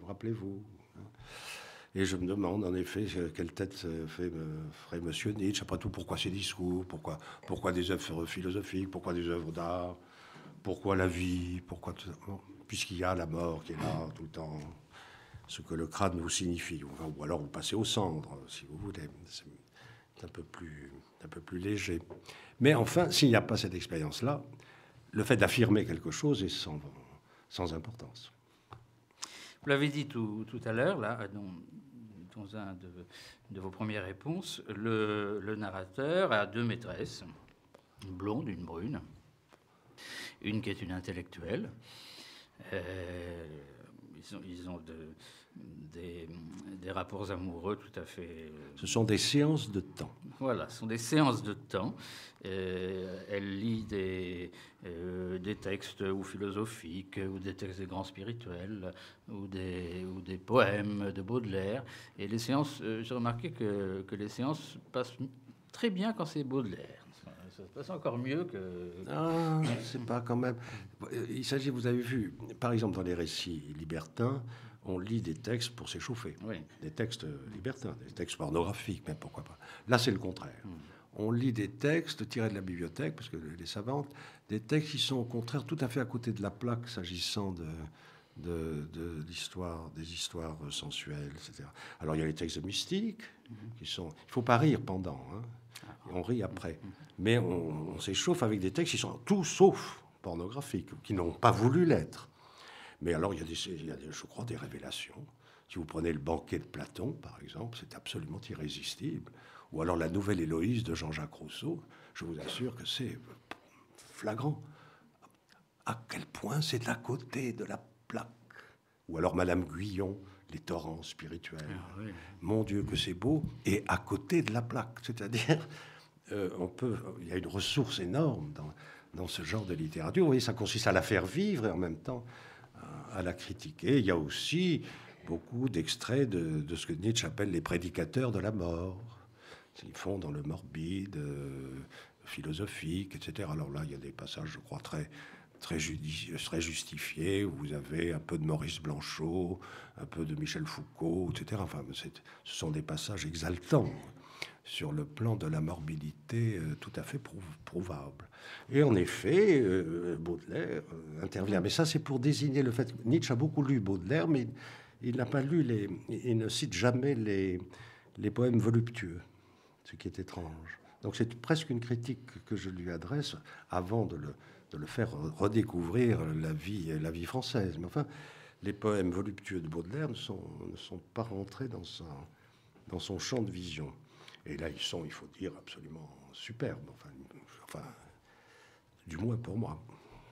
Et je me demande, en effet, quelle tête ferait Monsieur Nietzsche. Après tout, pourquoi ces discours? Pourquoi des œuvres philosophiques? Pourquoi des œuvres d'art? Pourquoi la vie? Pourquoi puisqu'il y a la mort qui est là tout le temps. Ce que le crâne vous signifie, ou alors vous passez aux cendres, si vous voulez. C'est un peu plus léger. Mais enfin, s'il n'y a pas cette expérience-là, le fait d'affirmer quelque chose est sans importance. Vous l'avez dit tout à l'heure, là, dans un de vos premières réponses, le narrateur a deux maîtresses, une blonde, une brune, une qui est une intellectuelle. Ils ont des rapports amoureux tout à fait... Ce sont des séances de temps. Voilà, ce sont des séances de temps. Elle lit des textes ou philosophiques, ou des textes des grands spirituels, ou des poèmes de Baudelaire. Et les séances, j'ai remarqué que les séances passent très bien quand c'est Baudelaire. Ça se passe encore mieux que... Ah, c'est pas quand même... Il s'agit, vous avez vu, par exemple, dans les récits libertins, on lit des textes pour s'échauffer. Oui. Des textes libertins, des textes pornographiques, même, pourquoi pas. Là, c'est le contraire. On lit des textes tirés de la bibliothèque, parce que les savantes, des textes qui sont au contraire tout à fait à côté de la plaque, s'agissant des histoires sensuelles, etc. Alors, il y a les textes de mystique, qui sont... Il ne faut pas rire pendant, hein. On rit après. Mais on s'échauffe avec des textes qui sont tout sauf pornographiques, qui n'ont pas voulu l'être. Mais alors, il y a je crois, des révélations. Si vous prenez le banquet de Platon, par exemple, c'est absolument irrésistible. Ou alors la Nouvelle Héloïse de Jean-Jacques Rousseau, je vous assure que c'est flagrant. À quel point c'est à côté de la plaque. Ou alors Madame Guyon, les torrents spirituels. Ah, oui. Mon Dieu, que c'est beau. Et à côté de la plaque. C'est-à-dire, il y a une ressource énorme dans ce genre de littérature. Vous voyez, ça consiste à la faire vivre et en même temps à la critiquer. Il y a aussi beaucoup d'extraits de ce que Nietzsche appelle les prédicateurs de la mort. Ils font dans le morbide, philosophique, etc. Alors là, il y a des passages, je crois, très justifiés, où vous avez un peu de Maurice Blanchot, un peu de Michel Foucault, etc. Enfin, ce sont des passages exaltants sur le plan de la morbidité tout à fait prouvable. Et en effet, Baudelaire intervient. Mais ça, c'est pour désigner le fait que Nietzsche a beaucoup lu Baudelaire, mais il n'a pas lu il ne cite jamais les poèmes voluptueux, ce qui est étrange. Donc c'est presque une critique que je lui adresse avant de le faire redécouvrir la vie française. Mais enfin, les poèmes voluptueux de Baudelaire ne sont pas rentrés dans son champ de vision. Et là, ils sont, il faut dire, absolument superbes. Enfin, du moins pour moi.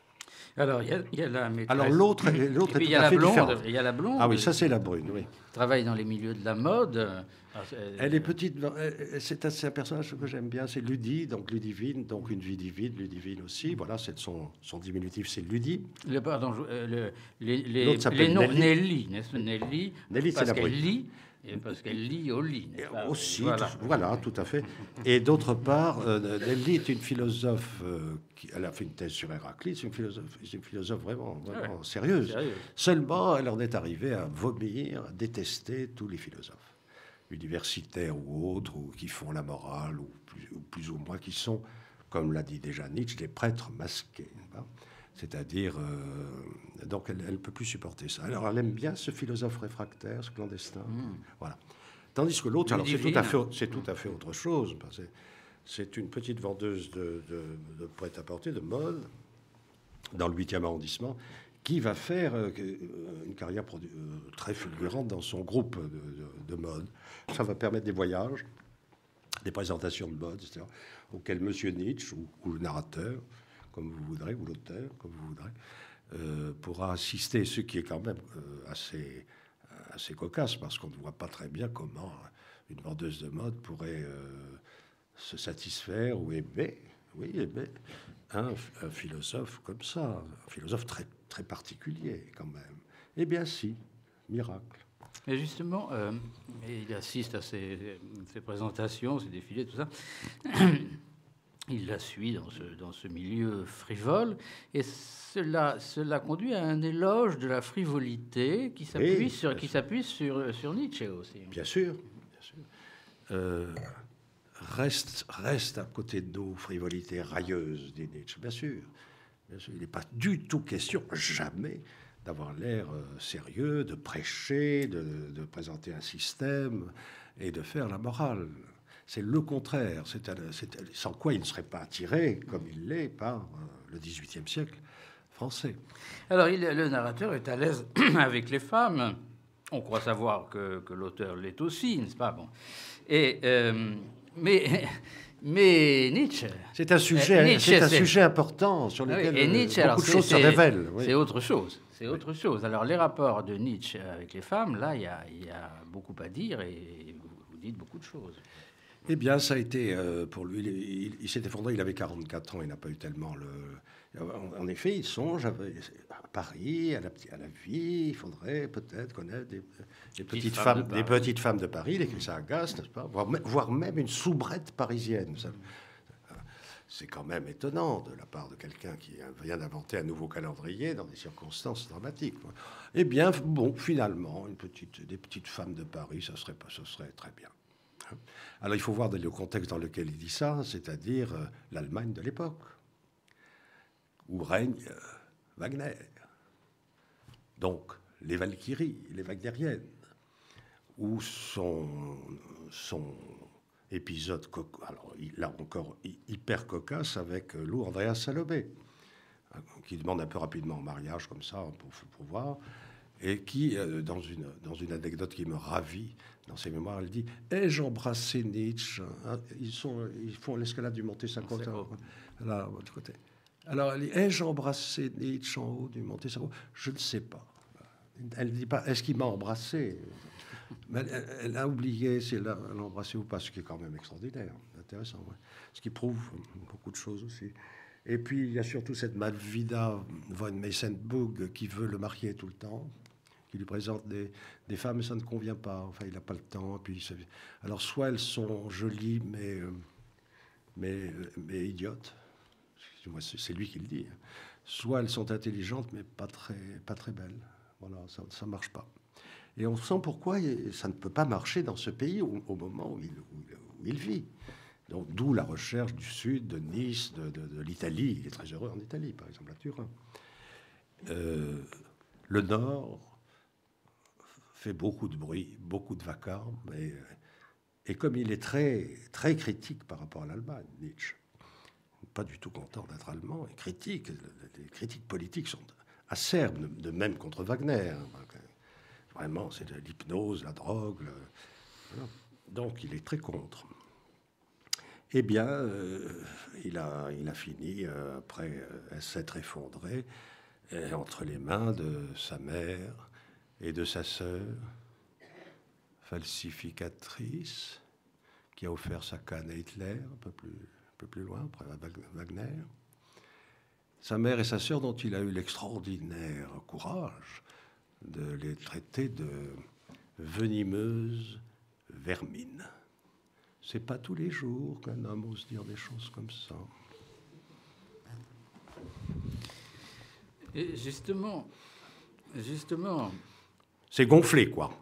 Alors, il y a la maîtresse. Alors l'autre est Et tout puis, il y a à la fait blonde. différent. Il y a la blonde. Ah oui, ça c'est la brune, oui. Qui travaille dans les milieux de la mode. Alors, Elle est petite, c'est un personnage que j'aime bien, c'est Ludie, donc Ludivine, donc une vie divine, Ludivine aussi. Voilà, c'est son diminutif, c'est Ludie. Pardon, L'autre s'appelle les noms Nelly. Nelly, n'est-ce pas? Nelly, Nelly, c'est parce la qu'elle brune. lit, et parce qu'elle lit au lit. N'est-ce pas? Aussi, Voilà. voilà, tout à fait. Et d'autre part, Nelly est une philosophe, elle a fait une thèse sur Héraclite, c'est une philosophe vraiment sérieuse. Sérieux. Seulement, elle en est arrivée à vomir, à détester tous les philosophes, universitaires ou autres, ou qui font la morale, ou plus ou moins qui sont, comme l'a dit déjà Nietzsche, des prêtres masqués. Hein. C'est-à-dire, donc elle ne peut plus supporter ça. Alors elle aime bien ce philosophe réfractaire, ce clandestin. Voilà. Tandis que l'autre, alors c'est tout à fait autre chose. C'est une petite vendeuse de prêt-à-porter, de mode, dans le 8e arrondissement, qui va faire une carrière très fulgurante dans son groupe de mode. Ça va permettre des voyages, des présentations de mode, etc., auxquelles M. Nietzsche ou le narrateur, comme vous voudrez, ou l'auteur, comme vous voudrez, pourra assister, ce qui est quand même assez cocasse, parce qu'on ne voit pas très bien comment une vendeuse de mode pourrait se satisfaire ou aimer un philosophe comme ça, un philosophe très, très particulier quand même. Eh bien si, miracle. Et justement, il assiste à ces présentations, ces défilés, tout ça. Il la suit dans ce milieu frivole, et cela conduit à un éloge de la frivolité qui s'appuie sur Nietzsche aussi. Bien sûr, bien sûr. Reste à côté de nos frivolités railleuses, dit Nietzsche, bien sûr. Bien sûr. Il n'est pas du tout question, jamais, d'avoir l'air sérieux, de prêcher, de présenter un système et de faire la morale. C'est le contraire, sans quoi il ne serait pas attiré, comme il l'est, par le XVIIIe siècle français. Alors, le narrateur est à l'aise avec les femmes. On croit savoir que l'auteur l'est aussi, n'est-ce pas? Bon. Mais Nietzsche... C'est un sujet important sur lequel beaucoup de choses se révèlent. Oui. C'est autre chose. C'est autre chose. Alors, les rapports de Nietzsche avec les femmes, là, il y a beaucoup à dire, et vous dites beaucoup de choses. Eh bien, ça a été, pour lui, il s'est effondré, il avait 44 ans, il n'a pas eu tellement le... En effet, il songe à Paris, à la vie, il faudrait peut-être connaître des petites femmes de Paris, il écrit ça à Gasse, n'est-ce pas, voire même une soubrette parisienne. C'est quand même étonnant de la part de quelqu'un qui vient d'inventer un nouveau calendrier dans des circonstances dramatiques. Eh bien, bon, finalement, des petites femmes de Paris, ce serait très bien. Alors, il faut voir le contexte dans lequel il dit ça, c'est-à-dire l'Allemagne de l'époque, où règne Wagner. Donc, les Valkyries, les Wagneriennes, où son épisode, alors là encore hyper cocasse, avec Lou Andrea Salomé, qui demande un peu rapidement en mariage, comme ça, pour voir, et qui, dans une anecdote qui me ravit, dans ses mémoires, elle dit « Ai-je embrassé Nietzsche ?» Ils font l'escalade du Monte Sacro, là, de l'autre côté. Alors, elle dit « Ai-je embrassé Nietzsche en haut du Monte Sacro ?» Je ne sais pas. Elle ne dit pas « Est-ce qu'il m'a embrassé ?» Mais elle a oublié si elle l'a embrassé ou pas, ce qui est quand même extraordinaire, intéressant. Ouais. Ce qui prouve beaucoup de choses aussi. Et puis, il y a surtout cette Malvida von Meysenbug qui veut le marier tout le temps, qui lui présente des femmes, mais ça ne convient pas. Enfin, il n'a pas le temps. Puis, alors, soit elles sont jolies, mais idiotes. C'est lui qui le dit. Soit elles sont intelligentes, mais pas très belles. Voilà, ça ne marche pas. Et on sent pourquoi ça ne peut pas marcher dans ce pays au moment où il vit. Donc, d'où la recherche du Sud, de Nice, de l'Italie. Il est très heureux en Italie, par exemple, à Turin. Le Nord fait beaucoup de bruit, beaucoup de vacarme. Et comme il est très, très critique par rapport à l'Allemagne, Nietzsche, pas du tout content d'être allemand, et critique, les critiques politiques sont acerbes, de même contre Wagner. Vraiment, c'est de l'hypnose, la drogue. Voilà. Donc, il est très contre. Eh bien, il a fini, après s'être effondré, entre les mains de sa mère et de sa sœur, falsificatrice, qui a offert sa canne à Hitler, un peu plus loin, après Wagner. Sa mère et sa sœur, dont il a eu l'extraordinaire courage de les traiter de venimeuses vermines. C'est pas tous les jours qu'un homme ose dire des choses comme ça. Et justement, c'est gonflé, quoi.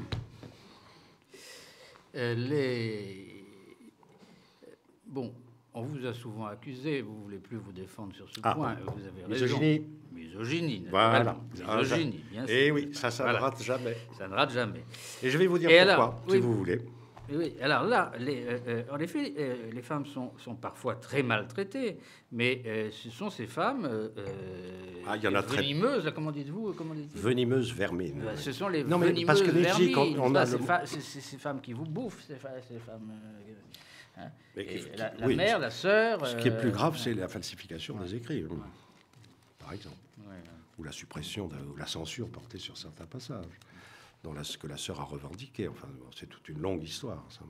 Bon, on vous a souvent accusé, vous ne voulez plus vous défendre sur ce point. Vous avez misogynie. raison. Misogynie. Voilà. Misogynie, bien sûr. Et oui, ça ne rate jamais. Ça ne rate jamais. Et je vais vous dire pourquoi, si vous voulez. Oui, alors là, en effet, les femmes sont parfois très maltraitées, mais ce sont ces femmes il y en a venimeuses, là, comment dites-vous venimeuses vermines. Ce sont les venimeuses parce que vermines. Ces femmes qui vous bouffent, ces femmes... Hein. La oui, mère, la sœur... Ce qui est plus grave, c'est la falsification des écrits, par exemple. Ou la suppression, ou la censure portée sur certains passages. Que la sœur a revendiqué. Enfin, c'est toute une longue histoire, ça.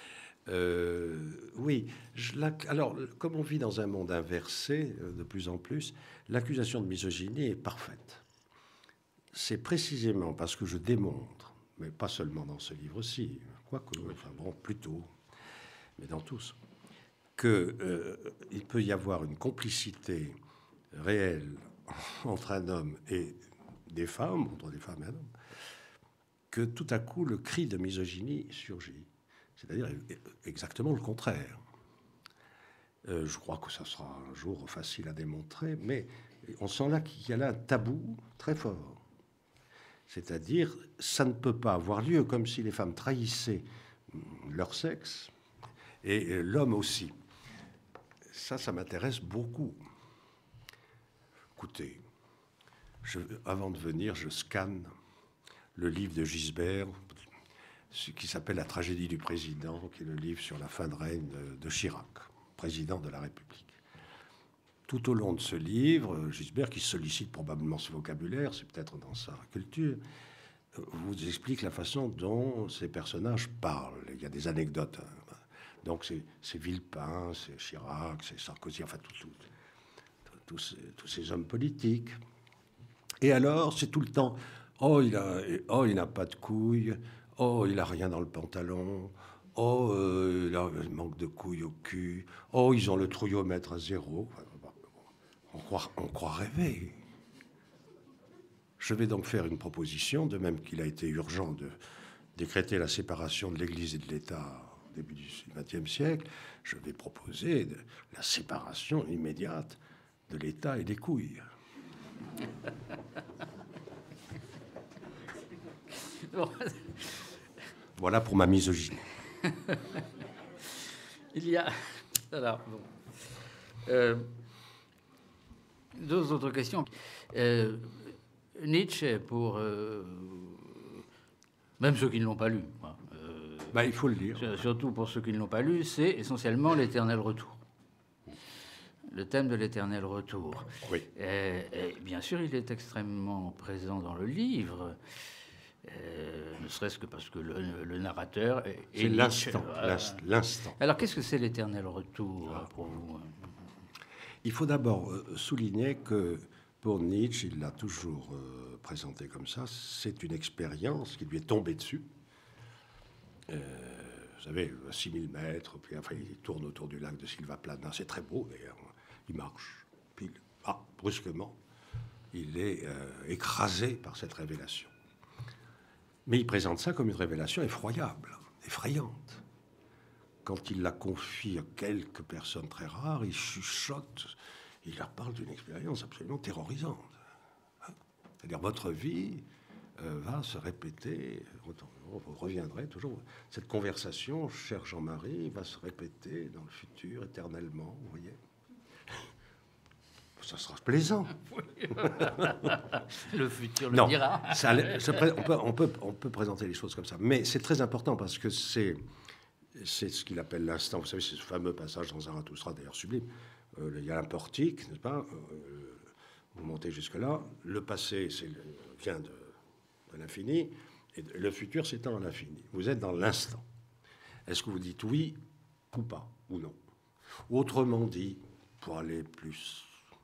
Oui. Alors, comme on vit dans un monde inversé de plus en plus, l'accusation de misogynie est parfaite. C'est précisément parce que je démontre, mais pas seulement dans ce livre-ci, quoique, enfin bon, plutôt, mais dans tous, qu'il peut y avoir une complicité réelle entre un homme et des femmes, entre des femmes et un homme, que tout à coup, le cri de misogynie surgit. C'est-à-dire exactement le contraire. Je crois que ça sera un jour facile à démontrer, mais on sent là qu'il y a là un tabou très fort. C'est-à-dire, ça ne peut pas avoir lieu, comme si les femmes trahissaient leur sexe, et l'homme aussi. Ça m'intéresse beaucoup. Écoutez, avant de venir, je scanne le livre de Gisbert, qui s'appelle « La tragédie du président », qui est le livre sur la fin de règne de Chirac, président de la République. Tout au long de ce livre, Gisbert, qui sollicite probablement ce vocabulaire, c'est peut-être dans sa culture, vous explique la façon dont ces personnages parlent. Il y a des anecdotes. Donc c'est Villepin, c'est Chirac, c'est Sarkozy, enfin tous ces hommes politiques. Et alors, c'est tout le temps... Oh, il n'a pas de couilles. Oh, il n'a rien dans le pantalon. Oh, il manque de couilles au cul. Oh, ils ont le trouillomètre à 0. On croit rêver. Je vais donc faire une proposition, de même qu'il a été urgent de décréter la séparation de l'Église et de l'État au début du XXe siècle. Je vais proposer la séparation immédiate de l'État et des couilles. Voilà pour ma misogynie. Il y a... Alors, bon. Deux autres questions. Nietzsche, pour... même ceux qui ne l'ont pas lu. Il faut le lire. Surtout pour ceux qui ne l'ont pas lu, c'est essentiellement l'éternel retour. Le thème de l'éternel retour. Oui. Et bien sûr, il est extrêmement présent dans le livre. Ne serait-ce que parce que le narrateur est l'instant. L'instant. Alors, qu'est-ce que c'est l'éternel retour pour vous? Il faut d'abord souligner que pour Nietzsche, il l'a toujours présenté comme ça, c'est une expérience qui lui est tombée dessus. Vous savez, à 6000 mètres, puis enfin, il tourne autour du lac de Silvaplana. C'est très beau, d'ailleurs. Il marche, puis brusquement, il est écrasé par cette révélation. Mais il présente ça comme une révélation effroyable, effrayante. Quand il la confie à quelques personnes très rares, il chuchote, il leur parle d'une expérience absolument terrorisante. C'est-à-dire, votre vie va se répéter, vous reviendrez toujours. Cette conversation, cher Jean-Marie, va se répéter dans le futur éternellement, vous voyez. Ça sera plaisant. Le futur le dira. On peut présenter les choses comme ça. Mais c'est très important parce que c'est ce qu'il appelle l'instant. Vous savez, c'est ce fameux passage dans Zarathustra, d'ailleurs sublime. Il y a un portique, n'est-ce pas, Vous montez jusque-là. Le passé vient de l'infini, et le futur s'étend à l'infini. Vous êtes dans l'instant. Est-ce que vous dites oui ou pas, ou non? Autrement dit, pour aller plus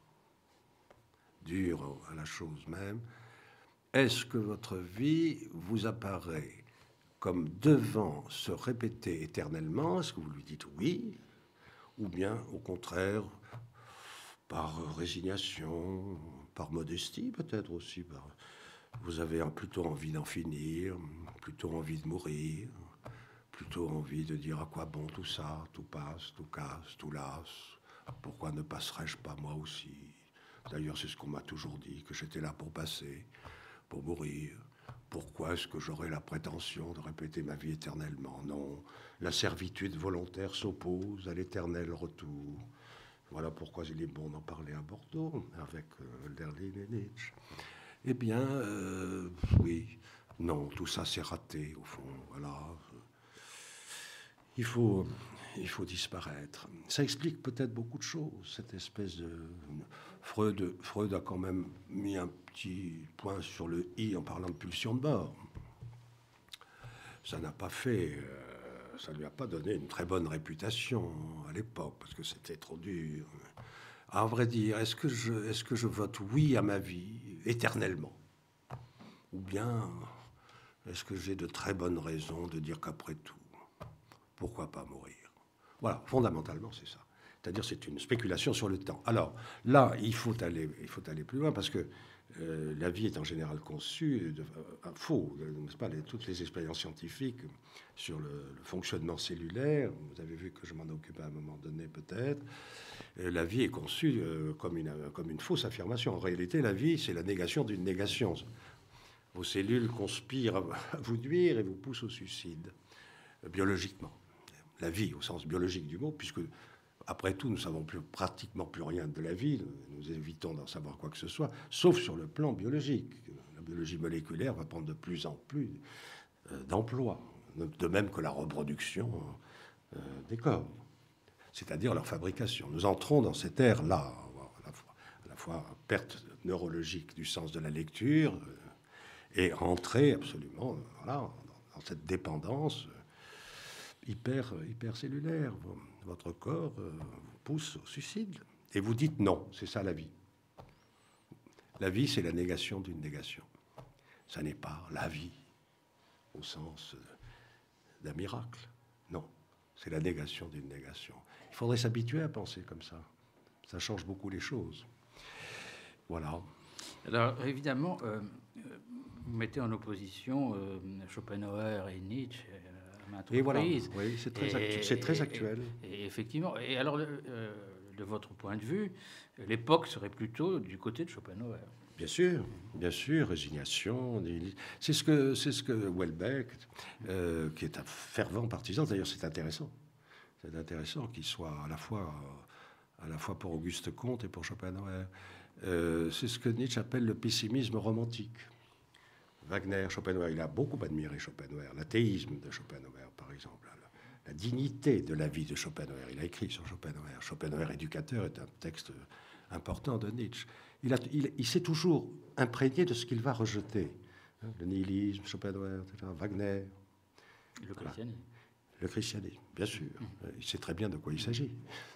dur à la chose même, est-ce que votre vie vous apparaît comme devant se répéter éternellement? Est-ce que vous lui dites oui? Ou bien, au contraire, par résignation, par modestie peut-être aussi, vous avez plutôt envie d'en finir, plutôt envie de mourir, plutôt envie de dire à quoi bon tout ça, tout passe, tout casse, tout lasse, pourquoi ne passerais-je pas moi aussi? D'ailleurs, c'est ce qu'on m'a toujours dit, que j'étais là pour passer, pour mourir. Pourquoi est-ce que j'aurais la prétention de répéter ma vie éternellement? Non, la servitude volontaire s'oppose à l'éternel retour. Voilà pourquoi il est bon d'en parler à Bordeaux, avec Hölderlin et Nietzsche. Eh bien, oui, non, tout ça c'est raté, au fond, voilà. Il faut disparaître. Ça explique peut-être beaucoup de choses, cette espèce de... Freud a quand même mis un petit point sur le « i » en parlant de pulsion de mort. Ça n'a pas fait... ça ne lui a pas donné une très bonne réputation à l'époque, parce que c'était trop dur. À vrai dire, est-ce que je vote oui à ma vie, éternellement? Ou bien, est-ce que j'ai de très bonnes raisons de dire qu'après tout, pourquoi pas mourir? Voilà, fondamentalement, c'est ça. C'est-à-dire, c'est une spéculation sur le temps. Alors, là, il faut aller plus loin, parce que la vie est en général conçue faux, n'est-ce pas? Toutes les expériences scientifiques sur le fonctionnement cellulaire, vous avez vu que je m'en occupe à un moment donné peut-être, la vie est conçue comme une fausse affirmation. En réalité, la vie, c'est la négation d'une négation. Vos cellules conspirent à vous nuire et vous poussent au suicide, biologiquement. La vie, au sens biologique du mot, puisque, après tout, nous ne savons pratiquement plus rien de la vie, nous évitons d'en savoir quoi que ce soit, sauf sur le plan biologique. La biologie moléculaire va prendre de plus en plus d'emplois, de même que la reproduction des corps, c'est-à-dire leur fabrication. Nous entrons dans cette ère-là, à la fois perte neurologique du sens de la lecture, et entrer absolument voilà, dans cette dépendance hypercellulaire. Votre corps vous pousse au suicide. Et vous dites non, c'est ça la vie. La vie, c'est la négation d'une négation. Ça n'est pas la vie au sens d'un miracle. Non, c'est la négation d'une négation. Il faudrait s'habituer à penser comme ça. Ça change beaucoup les choses. Voilà. Alors, évidemment, vous mettez en opposition Schopenhauer et Nietzsche à maintes reprises. Voilà, oui, c'est très actuel. Et effectivement. Et alors, de votre point de vue, l'époque serait plutôt du côté de Schopenhauer. Bien sûr, résignation. C'est ce que Houellebecq, qui est un fervent partisan, d'ailleurs c'est intéressant qu'il soit à la fois pour Auguste Comte et pour Schopenhauer. C'est ce que Nietzsche appelle le pessimisme romantique. Wagner, Schopenhauer, il a beaucoup admiré Schopenhauer, l'athéisme de Schopenhauer, par exemple, la dignité de la vie de Schopenhauer. Il a écrit sur Schopenhauer. Schopenhauer éducateur est un texte important de Nietzsche. Il s'est toujours imprégné de ce qu'il va rejeter. Le nihilisme, Schopenhauer, etc., Wagner. Le christianisme. Voilà. Le christianisme, bien sûr. Il sait très bien de quoi il s'agit.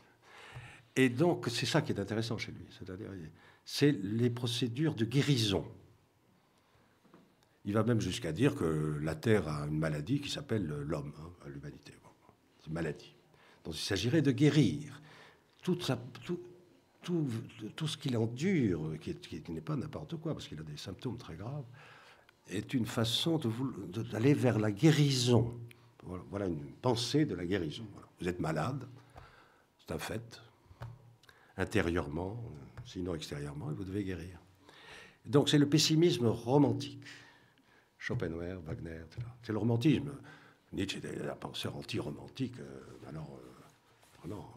Et donc, c'est ça qui est intéressant chez lui. C'est-à-dire, c'est les procédures de guérison. Il va même jusqu'à dire que la Terre a une maladie qui s'appelle l'homme, l'humanité. Bon, c'est une maladie. Donc, il s'agirait de guérir tout ce qu'il endure, qui n'est pas n'importe quoi, parce qu'il a des symptômes très graves, est une façon d'aller vers la guérison. Voilà une pensée de la guérison. Voilà. Vous êtes malade, c'est un fait, intérieurement, sinon extérieurement, et vous devez guérir. Donc c'est le pessimisme romantique. Schopenhauer, Wagner, etc. C'est le romantisme. Nietzsche était un penseur anti-romantique, vraiment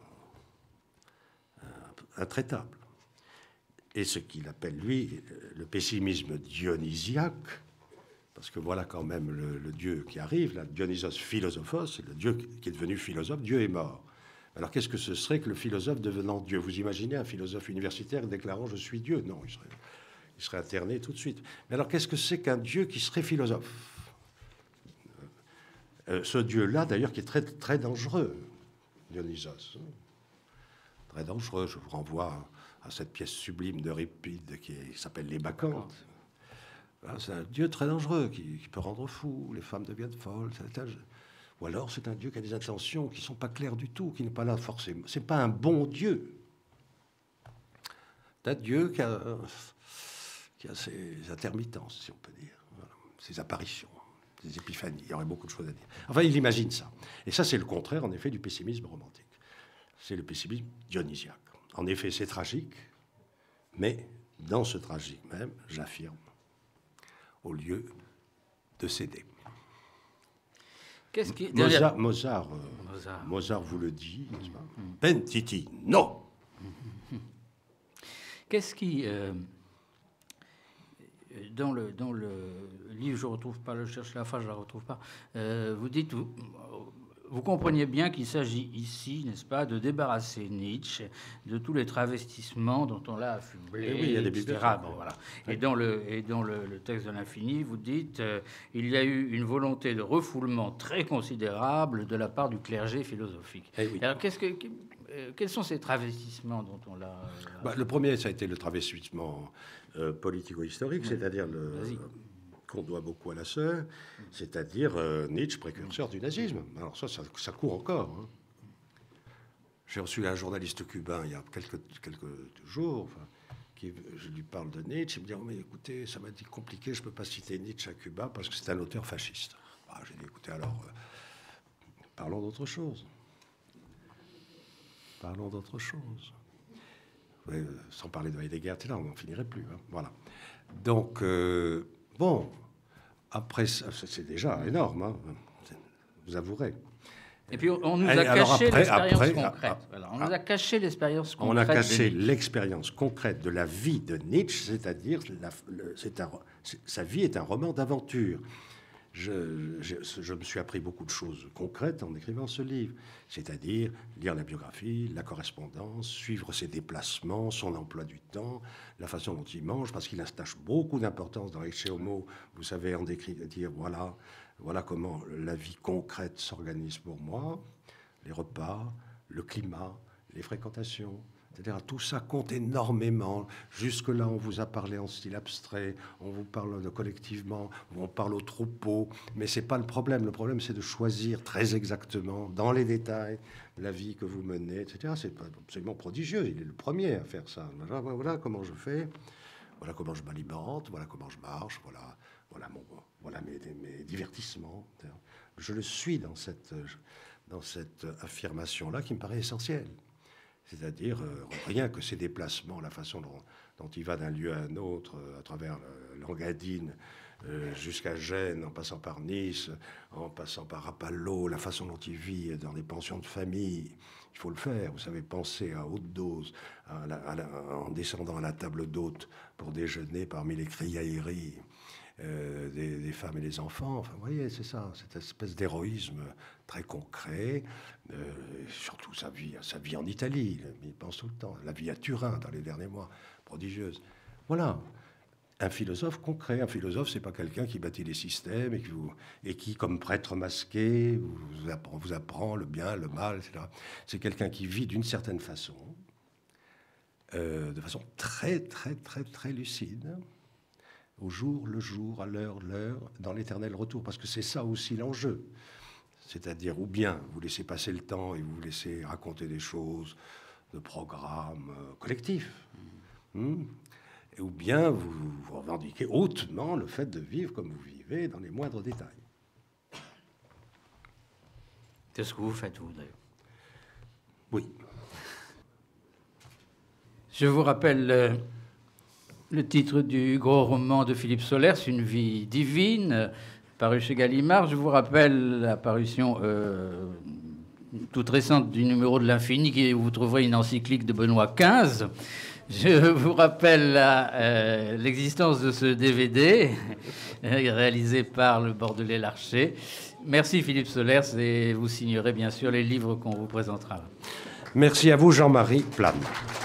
intraitable. Et ce qu'il appelle, lui, le pessimisme dionysiaque, parce que voilà quand même le dieu qui arrive, là, Dionysos Philosophos, c'est le dieu qui est devenu philosophe. Dieu est mort, Alors qu'est-ce que ce serait que le philosophe devenant Dieu? Vous imaginez un philosophe universitaire déclarant « je suis Dieu » ? Non, il serait interné tout de suite. Mais alors qu'est-ce que c'est qu'un Dieu qui serait philosophe? Ce Dieu-là, d'ailleurs, qui est très, très dangereux, Dionysos. Très dangereux. Je vous renvoie à cette pièce sublime d'Euripide qui s'appelle Les Bacchantes. C'est un Dieu très dangereux qui peut rendre fou, les femmes deviennent folles. Ou alors c'est un Dieu qui a des intentions qui ne sont pas claires du tout, qui n'est pas là forcément. Ce n'est pas un bon Dieu. C'est un Dieu qui a ses intermittences, si on peut dire, voilà, ses apparitions. Des épiphanies, il y aurait beaucoup de choses à dire. Enfin, il imagine ça. Et ça, c'est le contraire, en effet, du pessimisme romantique. C'est le pessimisme dionysiaque. En effet, c'est tragique, mais dans ce tragique même, j'affirme, au lieu de céder. Qu'est-ce qui... Mozart vous le dit, n'est-ce pas? Pentiti, non. Qu'est-ce qui... Dans le livre, je ne retrouve pas, je cherche la phrase, je ne la retrouve pas. Vous dites, vous compreniez bien qu'il s'agit ici, n'est-ce pas, de débarrasser Nietzsche de tous les travestissements dont on l'a affublé, oui, il y a des etc. Bon, voilà. Et dans le texte de l'Infini, vous dites, il y a eu une volonté de refoulement très considérable de la part du clergé philosophique. Oui. Alors, quels sont ces travestissements dont on l'a... Le premier, ça a été le travestissement politico-historique, c'est-à-dire qu'on doit beaucoup à la sœur, c'est-à-dire Nietzsche, précurseur du nazisme. Alors ça court encore. Hein. J'ai reçu un journaliste cubain il y a quelques jours, je lui parle de Nietzsche, il me dit « Oh, mais écoutez, ça m'a dit compliqué, je ne peux pas citer Nietzsche à Cuba parce que c'est un auteur fasciste. » J'ai dit « Écoutez, alors, parlons d'autre chose. Parlons d'autre chose. » Sans parler de Heidegger, on n'en finirait plus. Hein. Voilà. Donc, bon, après, c'est déjà énorme, hein, vous avouerez. Et puis, on nous a caché l'expérience concrète. On nous a caché l'expérience concrète. On a caché l'expérience concrète de la vie de Nietzsche, c'est-à-dire sa vie est un roman d'aventure. Je me suis appris beaucoup de choses concrètes en écrivant ce livre, c'est-à-dire lire la biographie, la correspondance, suivre ses déplacements, son emploi du temps, la façon dont il mange, parce qu'il attache beaucoup d'importance dans Ecce Homo, vous savez, en dire voilà comment la vie concrète s'organise pour moi, les repas, le climat, les fréquentations, etc. Tout ça compte énormément. Jusque-là, on vous a parlé en style abstrait, on vous parle collectivement, on parle au troupeau, mais ce n'est pas le problème. Le problème, c'est de choisir très exactement, dans les détails, la vie que vous menez, etc. C'est absolument prodigieux. Il est le premier à faire ça. Voilà comment je fais, voilà comment je m'alimente, voilà comment je marche, voilà mes divertissements. Je le suis dans cette affirmation-là qui me paraît essentielle. C'est-à-dire, rien que ces déplacements, la façon dont il va d'un lieu à un autre, à travers l'Engadine, jusqu'à Gênes, en passant par Nice, en passant par Rapallo, la façon dont il vit dans des pensions de famille, il faut le faire. Vous savez, penser à haute dose, en descendant à la table d'hôte pour déjeuner parmi les criailleries des femmes et des enfants. Enfin, vous voyez, c'est ça, cette espèce d'héroïsme très concret. Surtout sa vie en Italie, il pense tout le temps. La vie à Turin dans les derniers mois, prodigieuse. Voilà, un philosophe concret. Un philosophe, c'est pas quelqu'un qui bâtit les systèmes et qui, comme prêtre masqué, vous apprend le bien, le mal, etc. C'est quelqu'un qui vit d'une certaine façon, de façon très, très, très, très lucide, au jour, le jour, à l'heure, dans l'éternel retour. Parce que c'est ça aussi l'enjeu. C'est-à-dire, ou bien vous laissez passer le temps et vous vous laissez raconter des choses de programmes collectifs, ou bien vous revendiquez hautement le fait de vivre comme vous vivez dans les moindres détails. C'est ce que vous faites, vous, d'ailleurs. Oui. Je vous rappelle le titre du gros roman de Philippe Solers, Une vie divine, paru chez Gallimard. Je vous rappelle la parution toute récente du numéro de l'Infini, où vous trouverez une encyclique de Benoît XV. Je vous rappelle l'existence de ce DVD réalisé par le Bordelais Larcher. Merci Philippe Solers, et vous signerez bien sûr les livres qu'on vous présentera. Merci à vous Jean-Marie Plame.